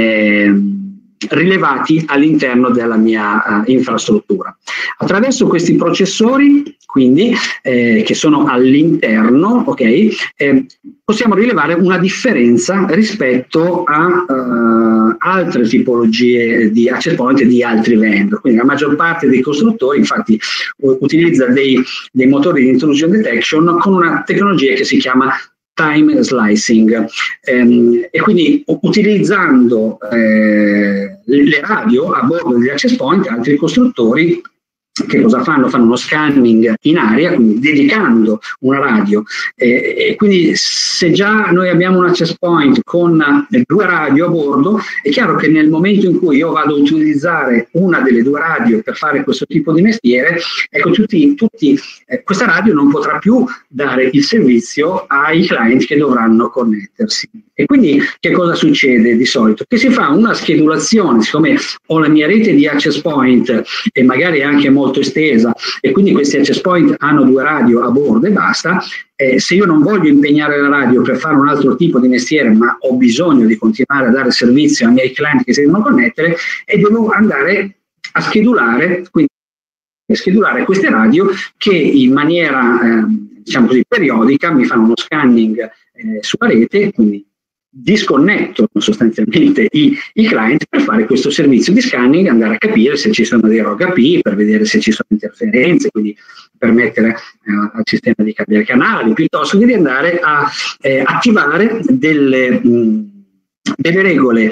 rilevati all'interno della mia infrastruttura. Attraverso questi processori, quindi, che sono all'interno, possiamo rilevare una differenza rispetto a altre tipologie di access point di altri vendor. Quindi la maggior parte dei costruttori infatti utilizza dei motori di intrusion detection con una tecnologia che si chiama time slicing, e quindi utilizzando le radio a bordo degli access point, altri costruttori che cosa fanno? Fanno uno scanning in aria, quindi dedicando una radio, e quindi se già noi abbiamo un access point con 2 radio a bordo, è chiaro che nel momento in cui io vado a utilizzare una delle 2 radio per fare questo tipo di mestiere, ecco, questa radio non potrà più dare il servizio ai client che dovranno connettersi. E quindi che cosa succede di solito? Che si fa una schedulazione, siccome ho la mia rete di access point e magari anche molto estesa, e quindi questi access point hanno 2 radio a bordo e basta, se io non voglio impegnare la radio per fare un altro tipo di mestiere, ma ho bisogno di continuare a dare servizio ai miei client che si devono connettere, e devo andare a schedulare, quindi schedulare queste radio che in maniera diciamo così periodica mi fanno uno scanning sulla rete, quindi disconnetto sostanzialmente i client per fare questo servizio di scanning, andare a capire se ci sono dei ROG API, per vedere se ci sono interferenze, quindi permettere al sistema di cambiare canali, piuttosto che di andare a attivare delle regole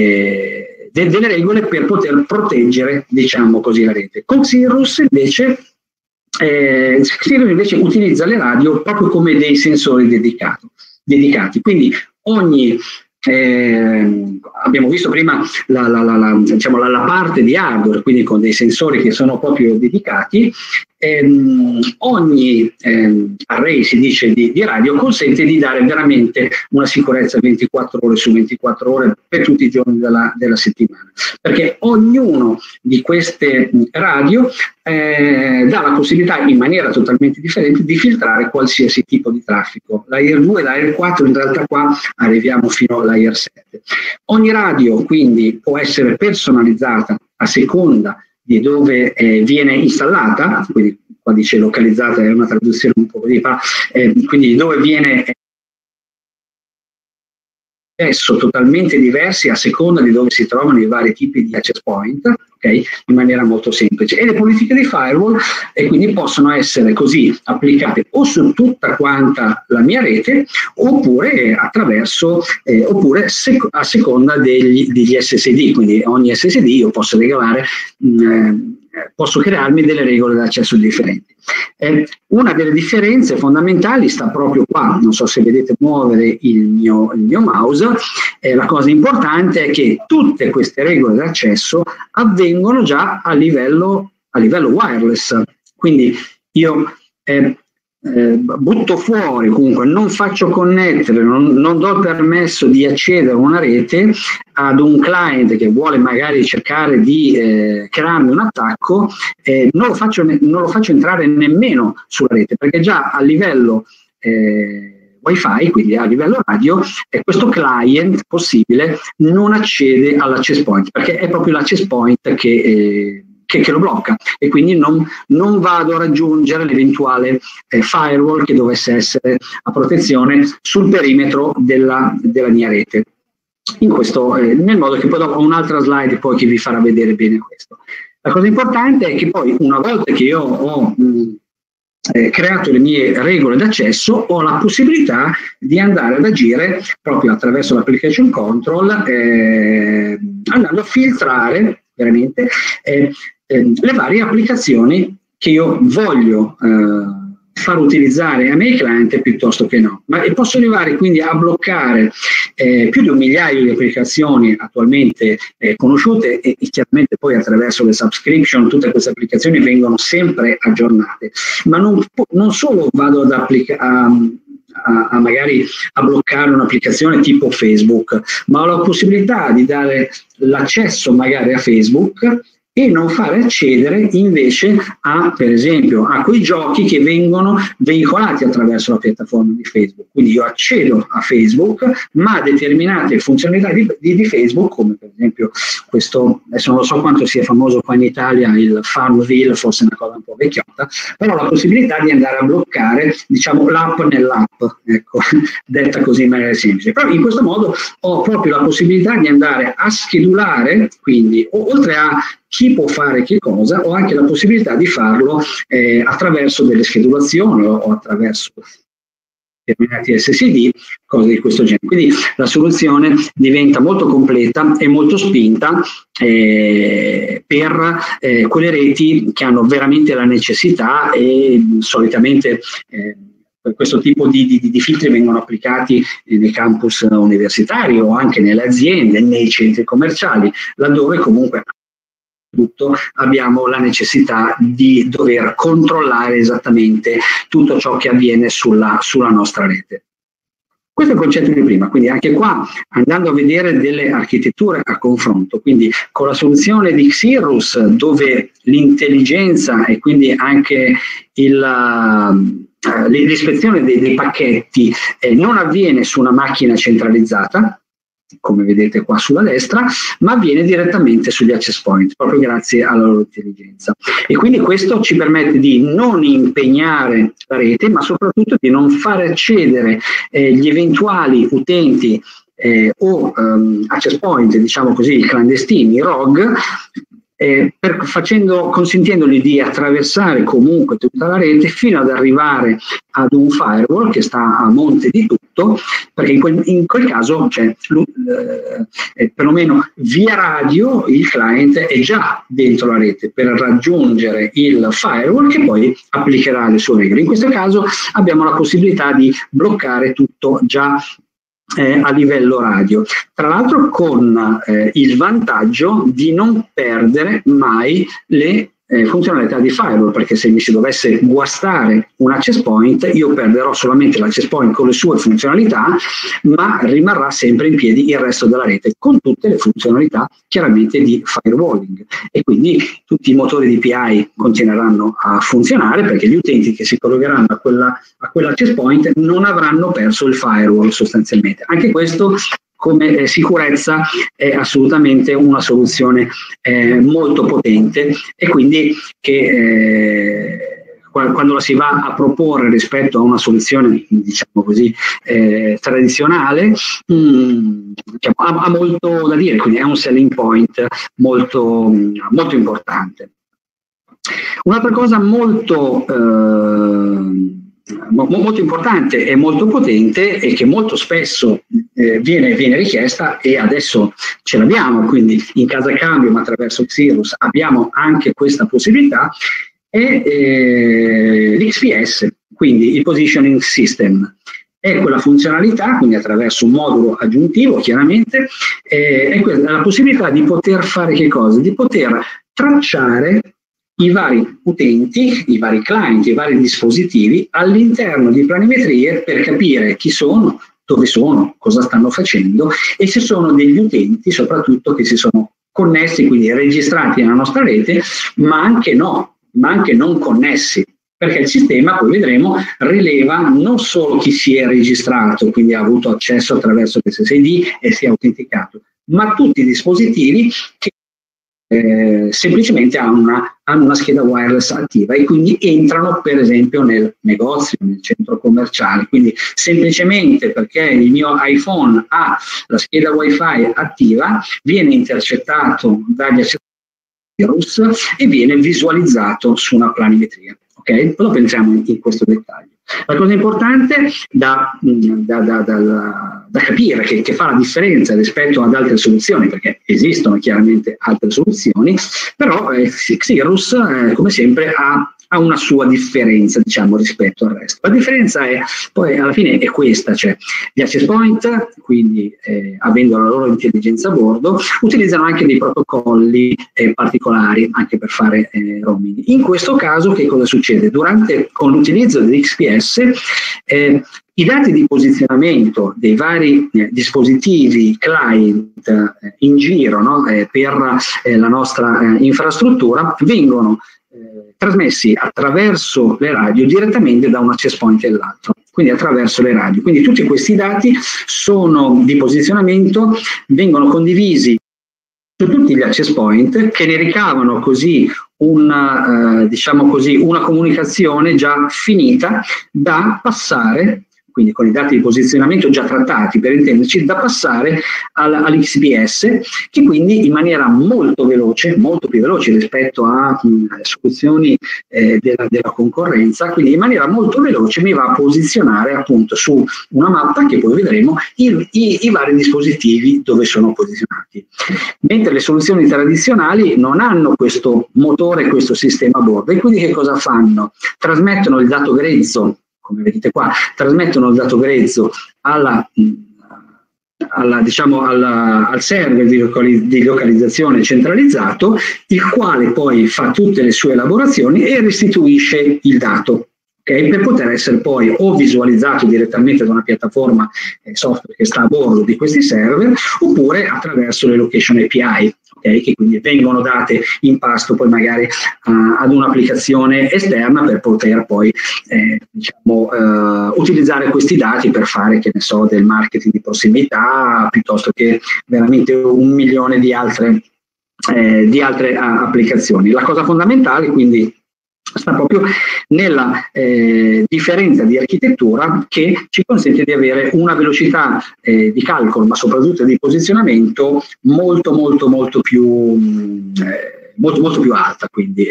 per poter proteggere, diciamo così, la rete. Con Xirrus invece utilizza le radio proprio come dei sensori dedicati, quindi abbiamo visto prima la parte di hardware, quindi con dei sensori che sono proprio dedicati. Ogni array, si dice, di radio consente di dare veramente una sicurezza 24 ore su 24 ore per tutti i giorni della settimana, perché ognuno di queste radio dà la possibilità in maniera totalmente differente di filtrare qualsiasi tipo di traffico. Layer 2 e Layer 4, in realtà qua arriviamo fino alla Layer 7. Ogni radio quindi può essere personalizzata a seconda di dove viene installata, quindi qua dice localizzata, è una traduzione un po' così, quindi dove viene totalmente diversi a seconda di dove si trovano i vari tipi di access point, in maniera molto semplice. E le politiche di firewall quindi possono essere così applicate o su tutta quanta la mia rete, oppure attraverso oppure a seconda degli SSD, quindi ogni SSD io posso regalare posso crearmi delle regole d'accesso differenti. Una delle differenze fondamentali sta proprio qua, non so se vedete muovere il mio mouse. La cosa importante è che tutte queste regole d'accesso avvengono già a livello wireless, quindi io butto fuori, comunque non faccio connettere, non do il permesso di accedere a una rete ad un client che vuole magari cercare di crearmi un attacco, non lo faccio entrare nemmeno sulla rete, perché già a livello Wi-Fi, quindi a livello radio, questo client possibile non accede all'access point, perché è proprio l'access point che lo blocca, e quindi non vado a raggiungere l'eventuale firewall che dovesse essere a protezione sul perimetro della mia rete. Nel modo che poi dopo ho un'altra slide poi che vi farà vedere bene questo. La cosa importante è che poi, una volta che io ho creato le mie regole d'accesso, ho la possibilità di andare ad agire proprio attraverso l'application control, andando a filtrare veramente le varie applicazioni che io voglio far utilizzare ai miei clienti piuttosto che no. Ma posso arrivare quindi a bloccare più di 1 migliaio di applicazioni attualmente conosciute, e chiaramente poi attraverso le subscription tutte queste applicazioni vengono sempre aggiornate, ma non solo vado ad magari a bloccare un'applicazione tipo Facebook, ma ho la possibilità di dare l'accesso magari a Facebook e non fare accedere invece per esempio a quei giochi che vengono veicolati attraverso la piattaforma di Facebook. Quindi io accedo a Facebook, ma a determinate funzionalità di Facebook, come per esempio questo, adesso non so quanto sia famoso qua in Italia, il Farmville, forse è una cosa un po' vecchiotta, però la possibilità di andare a bloccare, diciamo, l'app nell'app, ecco, detta così in maniera semplice. Però in questo modo ho proprio la possibilità di andare a schedulare, quindi oltre a chi può fare che cosa, ho anche la possibilità di farlo attraverso delle schedulazioni o attraverso determinati SSD, cose di questo genere. Quindi la soluzione diventa molto completa e molto spinta per quelle reti che hanno veramente la necessità, e solitamente questo tipo di filtri vengono applicati nei campus universitari o anche nelle aziende, nei centri commerciali, laddove comunque abbiamo la necessità di dover controllare esattamente tutto ciò che avviene sulla nostra rete. Questo è il concetto di prima, quindi anche qua andando a vedere delle architetture a confronto, quindi con la soluzione di Xirrus, dove l'intelligenza e quindi anche l'ispezione dei pacchetti non avviene su una macchina centralizzata, come vedete qua sulla destra, ma avviene direttamente sugli access point, proprio grazie alla loro intelligenza. E quindi questo ci permette di non impegnare la rete, ma soprattutto di non far accedere gli eventuali utenti o access point, diciamo così, clandestini, ROG, consentendogli di attraversare comunque tutta la rete fino ad arrivare ad un firewall che sta a monte di tutto, perché in quel caso, cioè, perlomeno via radio il client è già dentro la rete per raggiungere il firewall che poi applicherà le sue regole. In questo caso abbiamo la possibilità di bloccare tutto già a livello radio, tra l'altro con il vantaggio di non perdere mai le funzionalità di firewall, perché se mi si dovesse guastare un access point io perderò solamente l'access point con le sue funzionalità, ma rimarrà sempre in piedi il resto della rete con tutte le funzionalità chiaramente di firewalling, e quindi tutti i motori di API continueranno a funzionare, perché gli utenti che si collegheranno a quell'access point non avranno perso il firewall sostanzialmente. Anche questo come sicurezza è assolutamente una soluzione molto potente, e quindi che quando la si va a proporre rispetto a una soluzione, diciamo così, tradizionale, ha molto da dire, quindi è un selling point molto, molto importante. Un'altra cosa molto importante e molto potente, e che molto spesso viene richiesta, e adesso ce l'abbiamo, quindi in casa cambio, ma attraverso Xirrus abbiamo anche questa possibilità, è l'XPS, quindi il Positioning System. È quella funzionalità, quindi attraverso un modulo aggiuntivo chiaramente, è la possibilità di poter fare che cosa? Di poter tracciare i vari utenti, i vari client, i vari dispositivi all'interno di planimetrie, per capire chi sono, dove sono, cosa stanno facendo, e se sono degli utenti soprattutto che si sono connessi, quindi registrati nella nostra rete, ma anche non connessi, perché il sistema, poi vedremo, rileva non solo chi si è registrato, quindi ha avuto accesso attraverso l'SSID e si è autenticato, ma tutti i dispositivi che semplicemente hanno una scheda wireless attiva e quindi entrano per esempio nel negozio, nel centro commerciale. Quindi semplicemente perché il mio iPhone ha la scheda wifi attiva, viene intercettato dagli Xirrus e viene visualizzato su una planimetria. ok? Poi lo pensiamo in questo dettaglio. La cosa importante da capire, che fa la differenza rispetto ad altre soluzioni, perché esistono chiaramente altre soluzioni, però Xirrus, come sempre, ha una sua differenza, diciamo, rispetto al resto. La differenza è, poi alla fine è questa, cioè gli access point, quindi avendo la loro intelligenza a bordo, utilizzano anche dei protocolli particolari anche per fare roaming. In questo caso che cosa succede? Con l'utilizzo dell'XPS i dati di posizionamento dei vari dispositivi client in giro, no, per la nostra infrastruttura vengono trasmessi attraverso le radio direttamente da un access point all'altro, quindi attraverso le radio. Quindi tutti questi dati di posizionamento vengono condivisi su tutti gli access point, che ne ricavano così diciamo così, una comunicazione già finita da passare, quindi con i dati di posizionamento già trattati, per intenderci, da passare all'XPS, che quindi in maniera molto veloce, molto più veloce rispetto a soluzioni della concorrenza, quindi in maniera molto veloce mi va a posizionare appunto su una mappa, che poi vedremo, i vari dispositivi dove sono posizionati. Mentre le soluzioni tradizionali non hanno questo motore, questo sistema a bordo, e quindi che cosa fanno? Trasmettono il dato grezzo, come vedete qua, trasmettono il dato grezzo al server di localizzazione centralizzato, il quale poi fa tutte le sue elaborazioni e restituisce il dato, okay, per poter essere poi o visualizzato direttamente da una piattaforma software che sta a bordo di questi server, oppure attraverso le location API. Okay, che quindi vengono date in pasto poi magari ad un'applicazione esterna per poter poi utilizzare questi dati per fare, che ne so, del marketing di prossimità, piuttosto che veramente 1 milione di altre applicazioni. La cosa fondamentale quindi sta proprio nella differenza di architettura, che ci consente di avere una velocità di calcolo, ma soprattutto di posizionamento molto più alta, quindi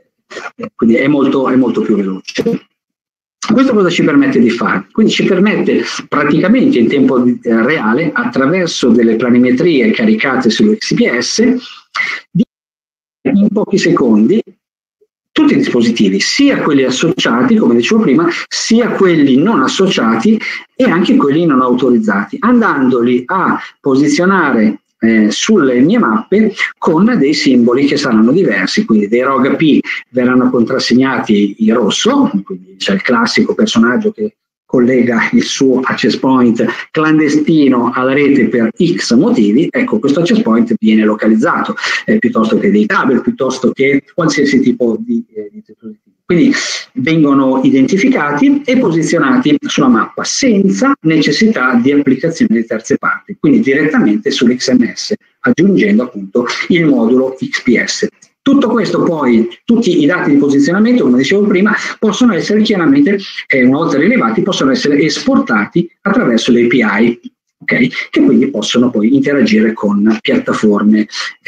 è molto più veloce. Questo cosa ci permette di fare? Quindi ci permette praticamente in tempo reale, attraverso delle planimetrie caricate sull'XPS, di in pochi secondi tutti i dispositivi, sia quelli associati, come dicevo prima, sia quelli non associati e anche quelli non autorizzati, andandoli a posizionare sulle mie mappe con dei simboli che saranno diversi, quindi dei ROG-P verranno contrassegnati in rosso, quindi c'è il classico personaggio che collega il suo access point clandestino alla rete per X motivi. Ecco, questo access point viene localizzato, piuttosto che dei tabel, piuttosto che qualsiasi tipo di dispositivo. Quindi vengono identificati e posizionati sulla mappa senza necessità di applicazione di terze parti, quindi direttamente sull'XMS, aggiungendo appunto il modulo XPS. Tutto questo poi, tutti i dati di posizionamento, come dicevo prima, possono essere chiaramente, una volta rilevati, possono essere esportati attraverso le API, okay? Che quindi possono poi interagire con piattaforme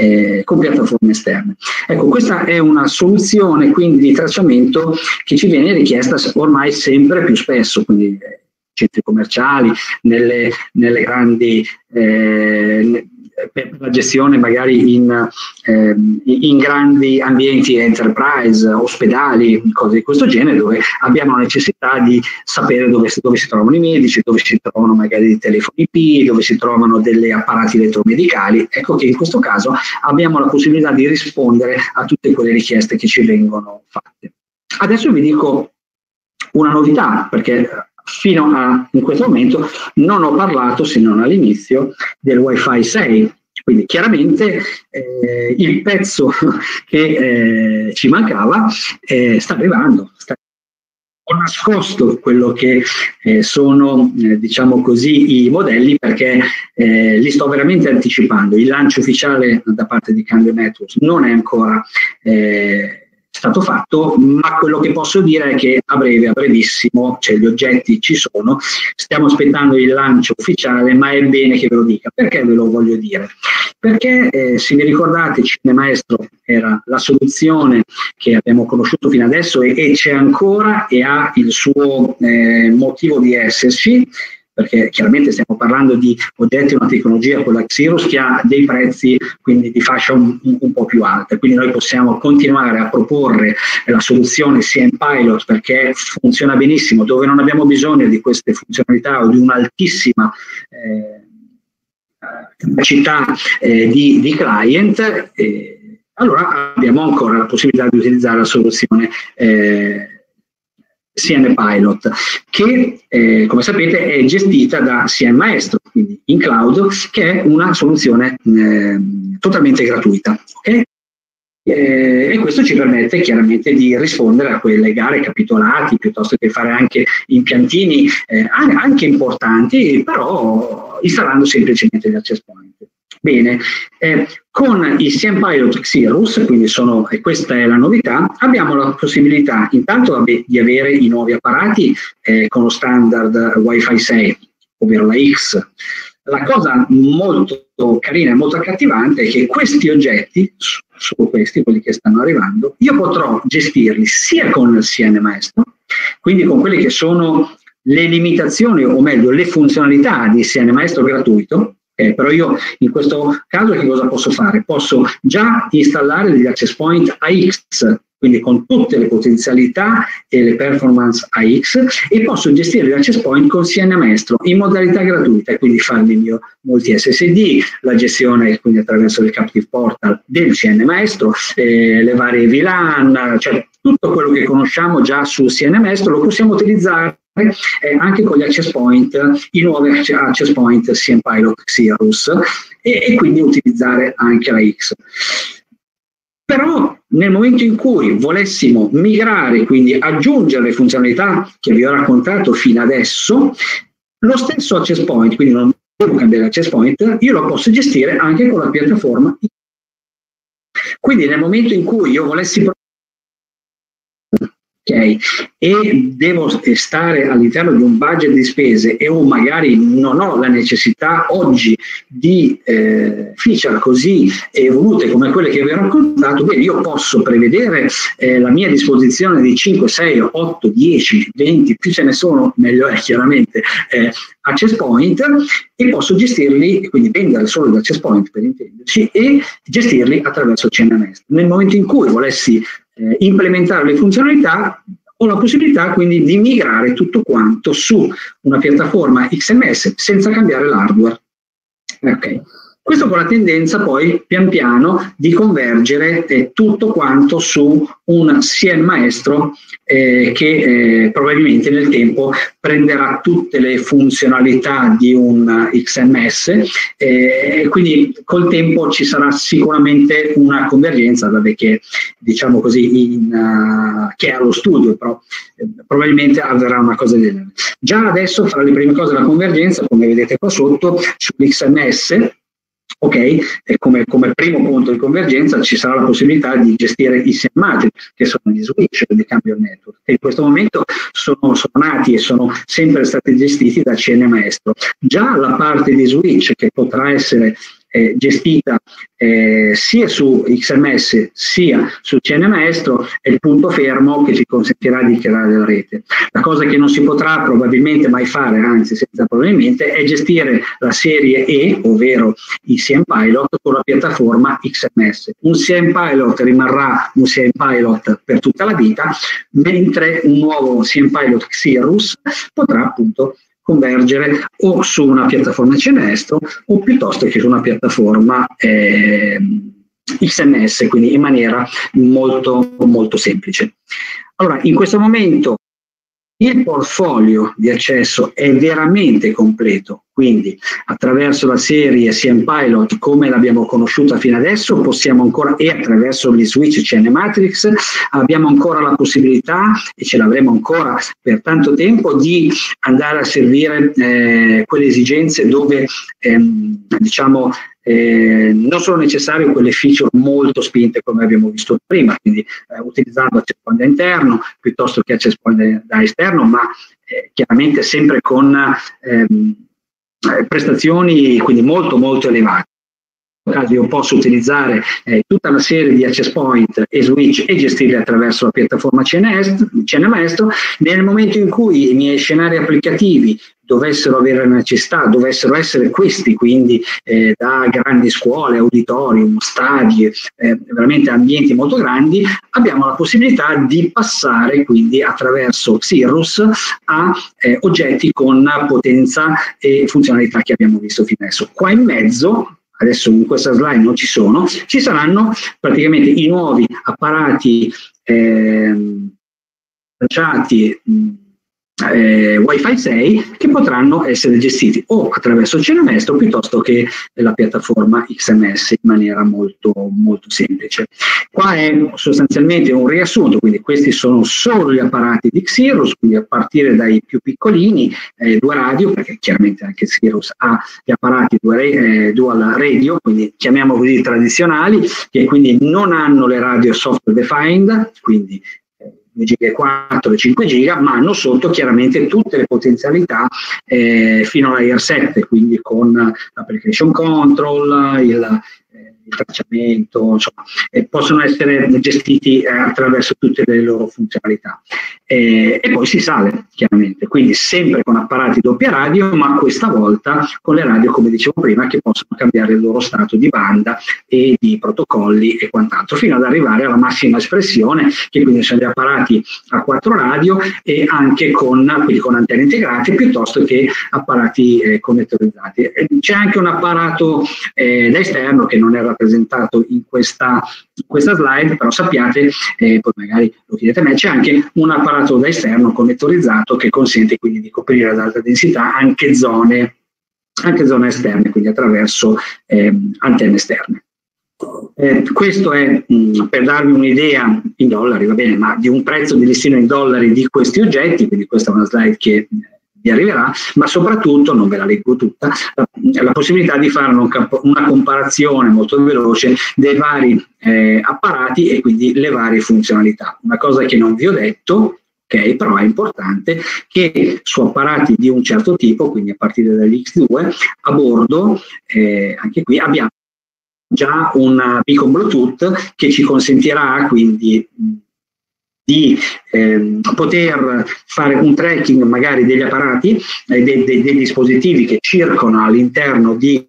esterne. Ecco, questa è una soluzione quindi di tracciamento che ci viene richiesta ormai sempre più spesso, quindi centri commerciali, nelle grandi per la gestione magari in grandi ambienti enterprise, ospedali, cose di questo genere, dove abbiamo la necessità di sapere dove si trovano i medici, dove si trovano magari dei telefoni IP, dove si trovano degli apparati elettromedicali. Ecco che in questo caso abbiamo la possibilità di rispondere a tutte quelle richieste che ci vengono fatte. Adesso vi dico una novità, perché fino in questo momento non ho parlato, se non all'inizio, del Wi-Fi 6. Quindi chiaramente il pezzo che ci mancava sta arrivando. Ho nascosto quello che sono, diciamo così, i modelli, perché li sto veramente anticipando. Il lancio ufficiale da parte di Cambio Networks non è ancora stato fatto, ma quello che posso dire è che a brevissimo, cioè gli oggetti ci sono, stiamo aspettando il lancio ufficiale, ma è bene che ve lo dica. Perché ve lo voglio dire? Perché se vi ricordate, CineMaestro era la soluzione che abbiamo conosciuto fino adesso e c'è ancora e ha il suo motivo di esserci, perché chiaramente stiamo parlando di oggetti, una tecnologia, quella Xirus, che ha dei prezzi quindi di fascia un po' più alta, quindi noi possiamo continuare a proporre la soluzione CM Pilot perché funziona benissimo, dove non abbiamo bisogno di queste funzionalità o di un'altissima capacità di client, allora abbiamo ancora la possibilità di utilizzare la soluzione CM Pilot, che come sapete è gestita da CM Maestro, quindi in cloud, che è una soluzione totalmente gratuita. Okay? E questo ci permette chiaramente di rispondere a quelle gare capitolati, piuttosto che fare anche impiantini anche importanti, però installando semplicemente gli access point. Bene, con il CM Pilot Xirus, quindi e questa è la novità, abbiamo la possibilità intanto di avere i nuovi apparati con lo standard Wi-Fi 6, ovvero la X. La cosa molto carina e molto accattivante è che questi oggetti, solo questi, quelli che stanno arrivando, io potrò gestirli sia con il CM Maestro, quindi con quelle che sono le limitazioni, o meglio, le funzionalità di CM Maestro gratuito. Però io in questo caso che cosa posso fare? Posso già installare degli access point AX, quindi con tutte le potenzialità e le performance AX, e posso gestire gli access point con CM Maestro in modalità gratuita e quindi farmi molti SSD, la gestione quindi attraverso il Captive Portal del CM Maestro, le varie VLAN, cioè tutto quello che conosciamo già su CM Maestro lo possiamo utilizzare anche con gli access point, i nuovi access point CM Pilot Xirus, e quindi utilizzare anche la X. Però nel momento in cui volessimo migrare, quindi aggiungere le funzionalità che vi ho raccontato fino adesso, lo stesso access point, quindi non devo cambiare access point, io lo posso gestire anche con la piattaforma. Quindi nel momento in cui io volessi e devo stare all'interno di un budget di spese o magari non ho la necessità oggi di feature così evolute come quelle che vi ho raccontato, bene, io posso prevedere la mia disposizione di 5, 6, 8, 10, 20, più ce ne sono meglio è chiaramente, access point, e posso gestirli, quindi vendere solo gli access point per intenderci, e gestirli attraverso CNMS. Nel momento in cui volessi implementare le funzionalità, ho la possibilità quindi di migrare tutto quanto su una piattaforma XMS senza cambiare l'hardware. Okay. Questo con la tendenza poi pian piano di convergere tutto quanto su un CM Maestro che probabilmente nel tempo prenderà tutte le funzionalità di un XMS, e quindi col tempo ci sarà sicuramente una convergenza, vabbè, che diciamo così che è allo studio, però probabilmente avverrà una cosa del genere. Già adesso fra le prime cose la convergenza, come vedete qua sotto, sull'XMS, ok, e come primo punto di convergenza ci sarà la possibilità di gestire i Matrix, che sono gli switch di cambio network, che in questo momento sono nati e sono sempre stati gestiti da CN Maestro. Già la parte di switch, che potrà essere gestita sia su XMS sia su CN Maestro, è il punto fermo che ci consentirà di creare la rete. La cosa che non si potrà probabilmente mai fare, anzi senza probabilmente, è gestire la serie E, ovvero i CM Pilot, con la piattaforma XMS. Un CM Pilot rimarrà un CM Pilot per tutta la vita, mentre un nuovo CM Pilot Xirus potrà appunto convergere o su una piattaforma CNestro o piuttosto che su una piattaforma XMS, quindi in maniera molto molto semplice. Allora, in questo momento il portfolio di accesso è veramente completo, quindi attraverso la serie CM Pilot come l'abbiamo conosciuta fino adesso possiamo ancora, e attraverso gli switch CN Matrix abbiamo ancora la possibilità, e ce l'avremo ancora per tanto tempo, di andare a servire quelle esigenze dove diciamo non sono necessarie quelle feature molto spinte come abbiamo visto prima, quindi utilizzando access point da interno piuttosto che access point da esterno, ma chiaramente sempre con prestazioni quindi molto molto elevate. caso io posso utilizzare tutta una serie di access point e switch e gestirli attraverso la piattaforma CN Maestro. Nel momento in cui i miei scenari applicativi dovessero avere necessità, dovessero essere questi, quindi da grandi scuole, auditorium, stadi, veramente ambienti molto grandi, abbiamo la possibilità di passare quindi attraverso Xirrus a oggetti con potenza e funzionalità che abbiamo visto fino adesso. Qua in mezzo, adesso in questa slide non ci sono, ci saranno praticamente i nuovi apparati lanciati Wi-Fi 6 che potranno essere gestiti o attraverso CN Maestro piuttosto che la piattaforma XMS in maniera molto, molto semplice. Qua è sostanzialmente un riassunto, quindi questi sono solo gli apparati di Xirrus, quindi a partire dai più piccolini, due radio, perché chiaramente anche Xirrus ha gli apparati dual radio, quindi chiamiamo così tradizionali, che quindi non hanno le radio software defined, quindi 2 giga e 4 e 5 giga, ma hanno sotto chiaramente tutte le potenzialità fino all'Air 7, quindi con l'application control, il tracciamento, insomma, possono essere gestiti attraverso tutte le loro funzionalità. E poi si sale, chiaramente, quindi sempre con apparati doppia radio, ma questa volta con le radio, come dicevo prima, che possono cambiare il loro stato di banda e di protocolli e quant'altro, fino ad arrivare alla massima espressione, che quindi sono gli apparati a 4 radio e anche con antenne integrate, piuttosto che apparati connettorizzati. C'è anche un apparato da esterno che non è rappresentato in questa slide, però sappiate, poi magari lo chiedete a me, c'è anche un apparato da esterno connettorizzato che consente quindi di coprire ad alta densità anche zone esterne, quindi attraverso antenne esterne. Questo è per darvi un'idea in dollari, va bene, ma di un prezzo di listino in dollari di questi oggetti, quindi questa è una slide che vi arriverà, ma soprattutto, non ve la leggo tutta, la possibilità di fare una comparazione molto veloce dei vari apparati e quindi le varie funzionalità. Una cosa che non vi ho detto, ok, però è importante, che su apparati di un certo tipo, quindi a partire dagli X2, a bordo, anche qui abbiamo già un beacon Bluetooth che ci consentirà quindi di poter fare un tracking magari degli apparati, dei dispositivi che circolano all'interno di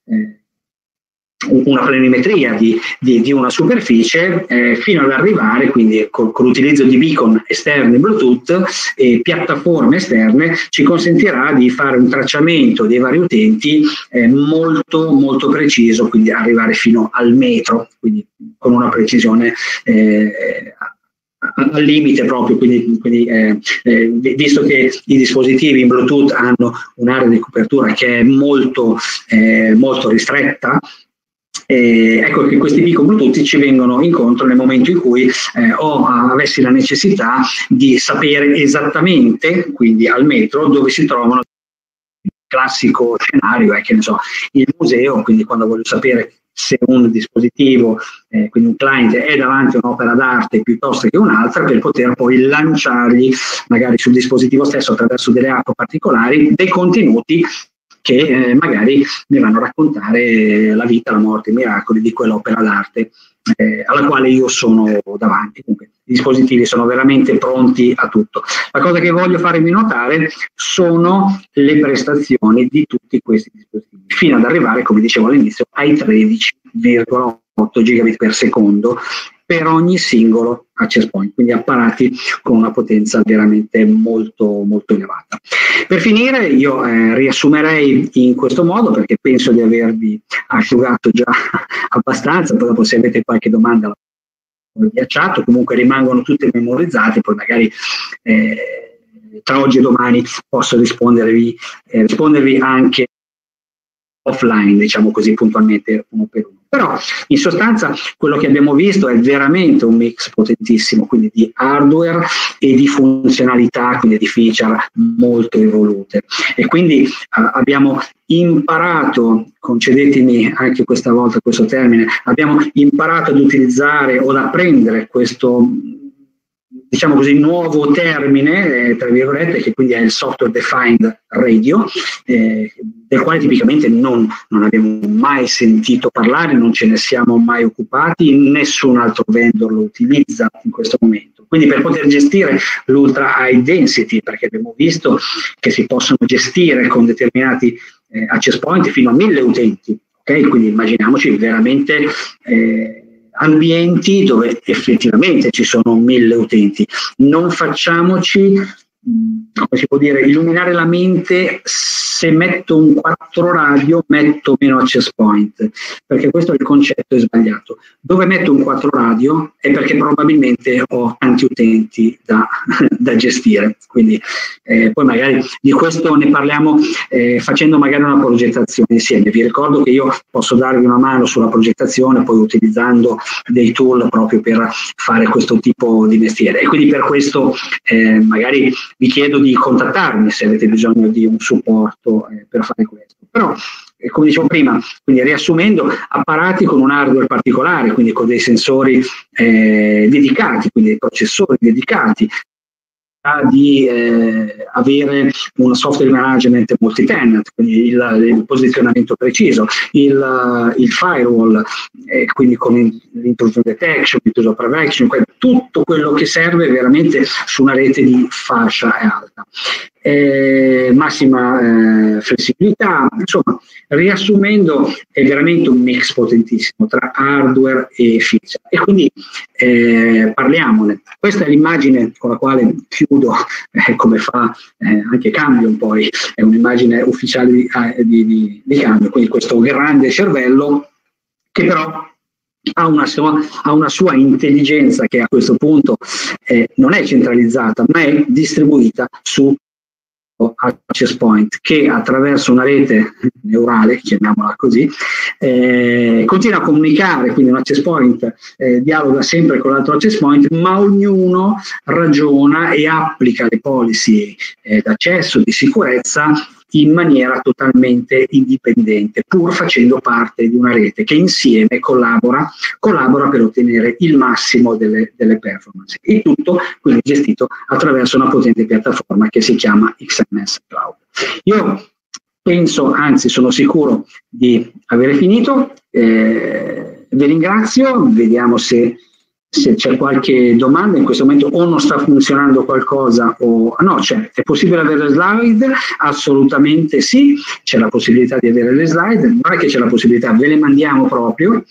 una planimetria di una superficie, fino ad arrivare quindi con l'utilizzo di beacon esterni Bluetooth e piattaforme esterne ci consentirà di fare un tracciamento dei vari utenti molto molto preciso, quindi arrivare fino al metro, quindi con una precisione al limite proprio, quindi visto che i dispositivi in Bluetooth hanno un'area di copertura che è molto ristretta, ecco che questi beacon Bluetooth ci vengono incontro nel momento in cui avessi la necessità di sapere esattamente, quindi al metro, dove si trovano. Il classico scenario è, che ne so, il museo, quindi quando voglio sapere se un dispositivo, quindi un client, è davanti a un'opera d'arte piuttosto che un'altra, per poter poi lanciargli magari sul dispositivo stesso, attraverso delle app particolari, dei contenuti che magari mi vanno a raccontare la vita, la morte, i miracoli di quell'opera d'arte alla quale io sono davanti. Comunque, i dispositivi sono veramente pronti a tutto. La cosa che voglio farvi notare sono le prestazioni di tutti questi dispositivi, fino ad arrivare, come dicevo all'inizio, ai 13,8 gigabit per secondo per ogni singolo access point, quindi apparati con una potenza veramente molto molto elevata. Per finire io riassumerei in questo modo, perché penso di avervi asciugato già abbastanza, poi dopo se avete qualche domanda via chat, comunque rimangono tutte memorizzate, poi magari tra oggi e domani posso rispondervi anche offline, diciamo così, puntualmente uno per uno. Però in sostanza quello che abbiamo visto è veramente un mix potentissimo, quindi di hardware e di funzionalità, quindi di feature molto evolute. E quindi abbiamo imparato, concedetemi anche questa volta questo termine, abbiamo imparato ad utilizzare o ad apprendere questo diciamo così, nuovo termine, tra virgolette, che quindi è il software defined radio, del quale tipicamente non abbiamo mai sentito parlare, non ce ne siamo mai occupati, nessun altro vendor lo utilizza in questo momento. Quindi per poter gestire l'ultra high density, perché abbiamo visto che si possono gestire con determinati access point fino a 1000 utenti, ok? Quindi immaginiamoci veramente ambienti dove effettivamente ci sono 1000 utenti. Non facciamoci, come si può dire, illuminare la mente: se metto un 4 radio metto meno access point, perché questo è il concetto, è sbagliato. Dove metto un 4 radio è perché probabilmente ho tanti utenti da gestire, quindi poi magari di questo ne parliamo facendo magari una progettazione insieme. Vi ricordo che io posso darvi una mano sulla progettazione, poi utilizzando dei tool proprio per fare questo tipo di mestiere, e quindi per questo magari vi chiedo di contattarmi se avete bisogno di un supporto per fare questo. Però, come dicevo prima, quindi riassumendo, apparati con un hardware particolare, quindi con dei sensori dedicati, quindi dei processori dedicati, di avere un software management multi-tenant, quindi il posizionamento preciso, il firewall, quindi con l'intrusion detection, l'intrusion prevention, tutto quello che serve veramente su una rete di fascia alta. Massima flessibilità, insomma, riassumendo, è veramente un mix potentissimo tra hardware e feature, e quindi parliamone. Questa è l'immagine con la quale chiudo, come fa anche Cambium, poi è un'immagine ufficiale di Cambium, quindi questo grande cervello che però ha una sua intelligenza, che a questo punto non è centralizzata ma è distribuita su access point, che attraverso una rete neurale, chiamiamola così, continua a comunicare. Quindi un access point dialoga sempre con l'altro access point, ma ognuno ragiona e applica le policy d'accesso, di sicurezza, in maniera totalmente indipendente, pur facendo parte di una rete che insieme collabora per ottenere il massimo delle performance. Il tutto quindi gestito attraverso una potente piattaforma che si chiama XMS Cloud. Io penso, anzi sono sicuro di avere finito, vi ringrazio, vediamo se c'è qualche domanda. In questo momento o non sta funzionando qualcosa o no, è possibile avere le slide? Assolutamente sì, c'è la possibilità di avere le slide, non è che c'è la possibilità, ve le mandiamo proprio.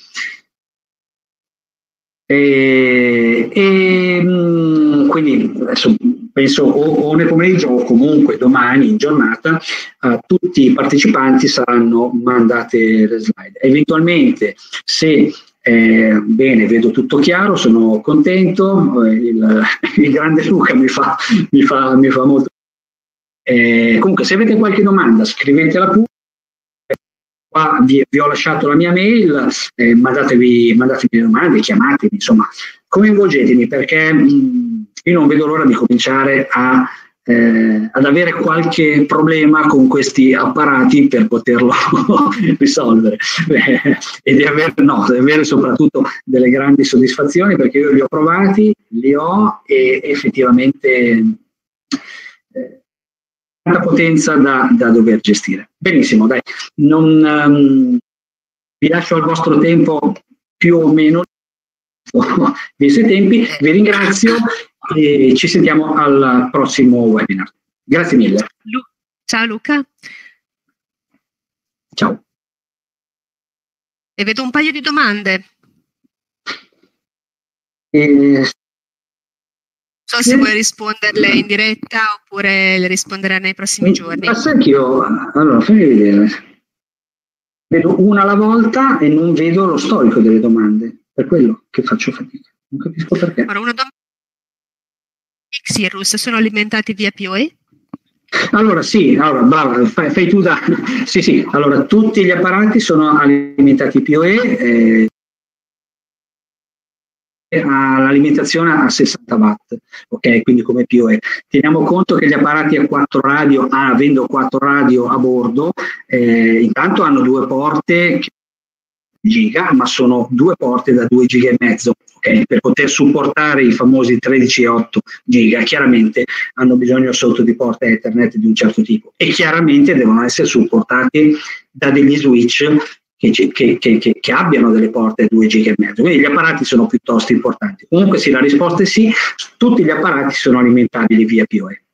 Quindi adesso penso o nel pomeriggio o comunque domani in giornata a tutti i partecipanti saranno mandate le slide. Eventualmente, se bene, vedo tutto chiaro, sono contento, il grande Luca mi fa molto. Comunque, se avete qualche domanda, scrivetela pure. Qua vi ho lasciato la mia mail, mandatemi le domande, chiamatemi, insomma, coinvolgetemi, perché io non vedo l'ora di cominciare ad avere qualche problema con questi apparati per poterlo risolvere e di avere soprattutto delle grandi soddisfazioni, perché io li ho provati, li ho, e effettivamente tanta potenza da dover gestire. Benissimo, dai, non vi lascio al vostro tempo più o meno dei suoi tempi, vi ringrazio e ci sentiamo al prossimo webinar. Grazie mille. Ciao Luca. Ciao. E vedo un paio di domande. Non so se vuoi risponderle in diretta oppure le risponderai nei prossimi giorni. Ma sai che io, allora, fammi vedere. Vedo una alla volta e non vedo lo storico delle domande, per quello che faccio fatica. Non capisco perché. Allora, una domanda. Xirrus sono alimentati via PoE? Allora sì, brava, fai tu da... Sì, allora tutti gli apparati sono alimentati PoE, all'alimentazione a 60 watt, ok? Quindi come PoE. Teniamo conto che gli apparati a 4 radio, avendo 4 radio a bordo, intanto hanno 2 porte giga, ma sono 2 porte da 2,5 giga, okay? Per poter supportare i famosi 13,8 giga, chiaramente hanno bisogno sotto di porte Ethernet di un certo tipo e chiaramente devono essere supportati da degli switch che abbiano delle porte 2,5 giga. Quindi gli apparati sono piuttosto importanti. Comunque sì, la risposta è sì, tutti gli apparati sono alimentabili via PoE.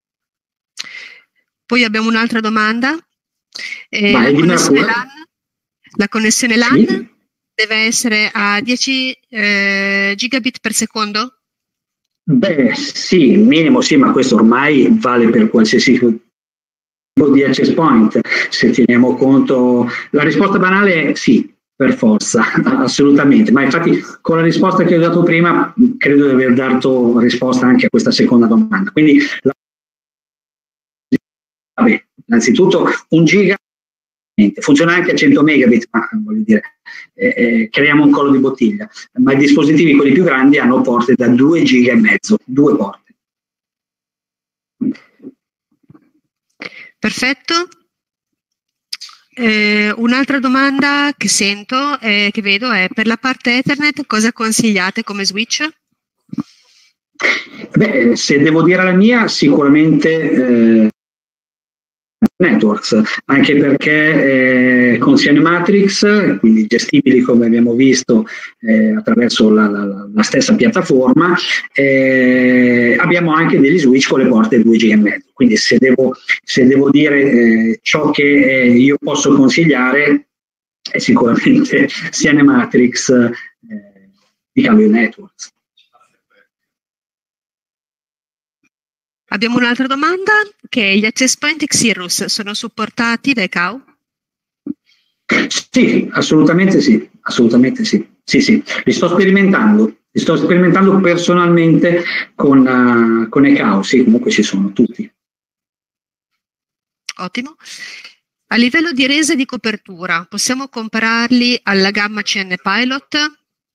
Poi abbiamo un'altra domanda. Vai, la connessione LAN sì, deve essere a 10 gigabit per secondo? Beh, sì, minimo sì, ma questo ormai vale per qualsiasi tipo di access point. Se teniamo conto, la risposta banale è sì, per forza, assolutamente. Ma infatti con la risposta che ho dato prima credo di aver dato risposta anche a questa seconda domanda. Quindi, vabbè, innanzitutto 1 giga funziona anche a 100 megabit, ma voglio dire, creiamo un collo di bottiglia. Ma i dispositivi, quelli più grandi, hanno porte da 2,5 giga, 2 porte. Perfetto. Un'altra domanda che sento, che vedo, è per la parte Ethernet cosa consigliate come switch? Beh, se devo dire la mia, sicuramente Networks, anche perché con Cinematrix, quindi gestibili come abbiamo visto attraverso la stessa piattaforma, abbiamo anche degli switch con le porte 2,5 giga. Quindi se devo dire ciò che io posso consigliare è sicuramente Cinematrix di Cambio Networks. Abbiamo un'altra domanda, che gli access point Xirrus sono supportati dai CAU? Sì, assolutamente sì, assolutamente sì. Sì, sì, li sto sperimentando personalmente con ECAU, sì, comunque ci sono tutti. Ottimo. A livello di resa e di copertura, possiamo compararli alla gamma CN Pilot?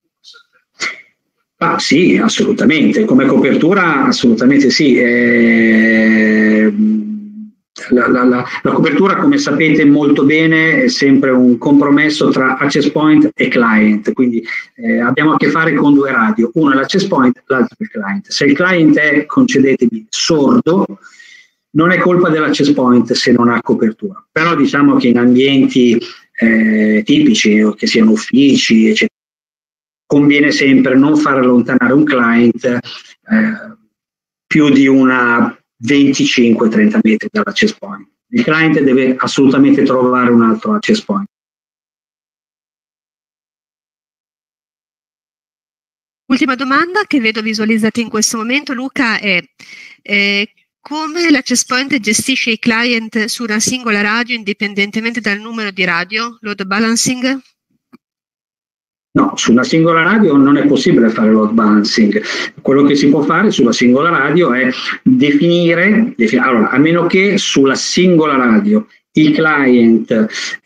Ah, sì, assolutamente, come copertura assolutamente sì. La copertura, come sapete molto bene, è sempre un compromesso tra access point e client, quindi abbiamo a che fare con 2 radio, uno è l'access point, l'altro è il client. Se il client è, concedetemi, sordo, non è colpa dell'access point se non ha copertura, però diciamo che in ambienti tipici, che siano uffici, eccetera, conviene sempre non far allontanare un client più di una 25-30 metri dall'access point. Il client deve assolutamente trovare un altro access point. Ultima domanda che vedo visualizzata in questo momento, Luca, è come l'access point gestisce i client su una singola radio indipendentemente dal numero di radio, load balancing? No, su una singola radio non è possibile fare load balancing. Quello che si può fare sulla singola radio è definire allora, a meno che sulla singola radio i client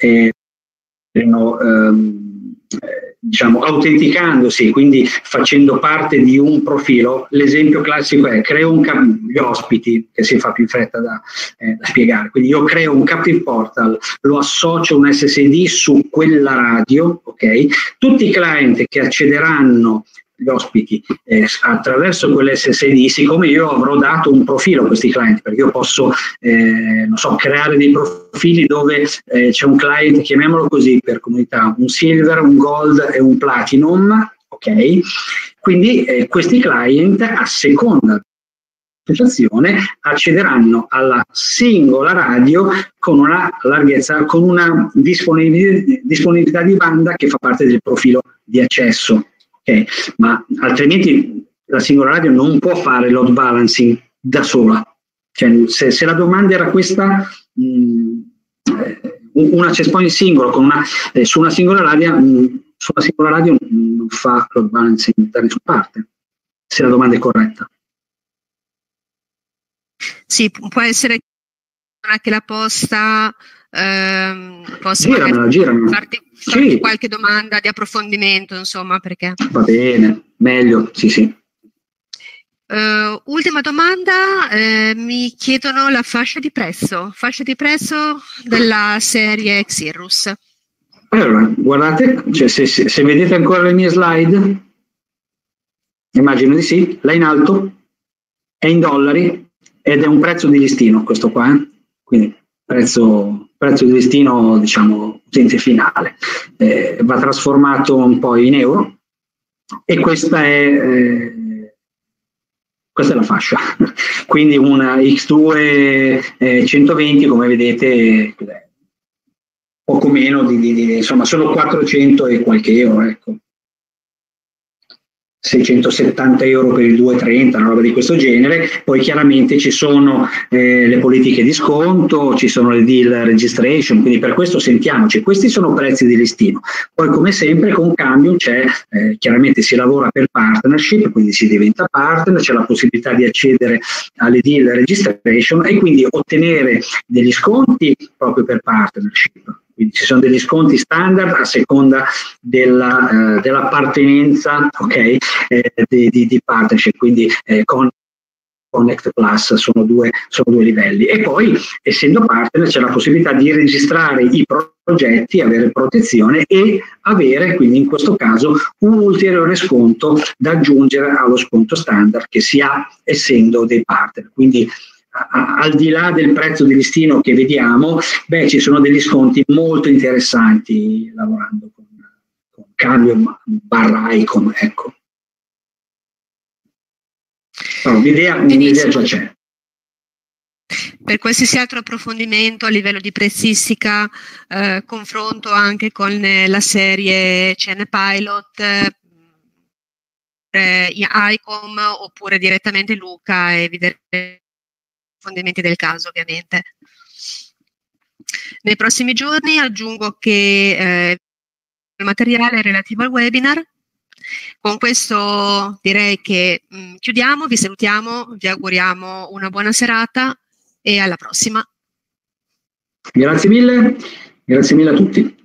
diciamo autenticandosi, quindi facendo parte di un profilo. L'esempio classico è creo gli ospiti, che si fa più in fretta da spiegare, quindi io creo un captive portal, lo associo un SSID su quella radio, ok? Tutti i client che accederanno gli ospiti attraverso quell'SSID, siccome io avrò dato un profilo a questi client, perché io posso non so, creare dei profili dove c'è un client, chiamiamolo così per comunità, un silver, un gold e un platinum, ok? Quindi questi client a seconda dell'associazione accederanno alla singola radio con una larghezza, con una disponibilità di banda che fa parte del profilo di accesso. Okay. Ma altrimenti la singola radio non può fare load balancing da sola. Cioè, se la domanda era questa, un access point singolo su una singola radio non fa load balancing da nessuna parte, se la domanda è corretta. Sì, può essere che la posta possa girano. farti qualche domanda di approfondimento, insomma, perché... Va bene, meglio, sì. Ultima domanda, mi chiedono la fascia di prezzo della serie Xirrus. Allora, guardate, cioè se vedete ancora le mie slide, Immagino di sì. Là in alto è in dollari ed è un prezzo di listino questo qua, quindi prezzo di listino, diciamo, utente finale. Va trasformato un po' in euro e questa è la fascia. Quindi una X2 120, come vedete, poco meno insomma, solo 400 e qualche euro, ecco. 670 euro per il 230, una roba di questo genere. Poi chiaramente ci sono le politiche di sconto, ci sono le deal registration, quindi per questo sentiamoci, questi sono prezzi di listino. Poi come sempre con Cambium c'è, chiaramente si lavora per partnership, quindi si diventa partner, c'è la possibilità di accedere alle deal registration e quindi ottenere degli sconti proprio per partnership. Quindi ci sono degli sconti standard a seconda dell'appartenenza, okay, di partnership, quindi con Connect Plus sono due livelli. E poi, essendo partner, c'è la possibilità di registrare i progetti, avere protezione e avere, quindi in questo caso, un ulteriore sconto da aggiungere allo sconto standard che si ha essendo dei partner. Quindi al di là del prezzo di listino che vediamo, ci sono degli sconti molto interessanti lavorando con Cambium / Icon, ecco. Un'idea già c'è. Per qualsiasi altro approfondimento a livello di prezzistica, confronto anche con la serie CN Pilot, ICOM oppure direttamente Luca e vedere approfondimenti del caso, ovviamente. Nei prossimi giorni aggiungo che il materiale relativo al webinar. Con questo direi che chiudiamo, vi salutiamo, vi auguriamo una buona serata e alla prossima. Grazie mille a tutti.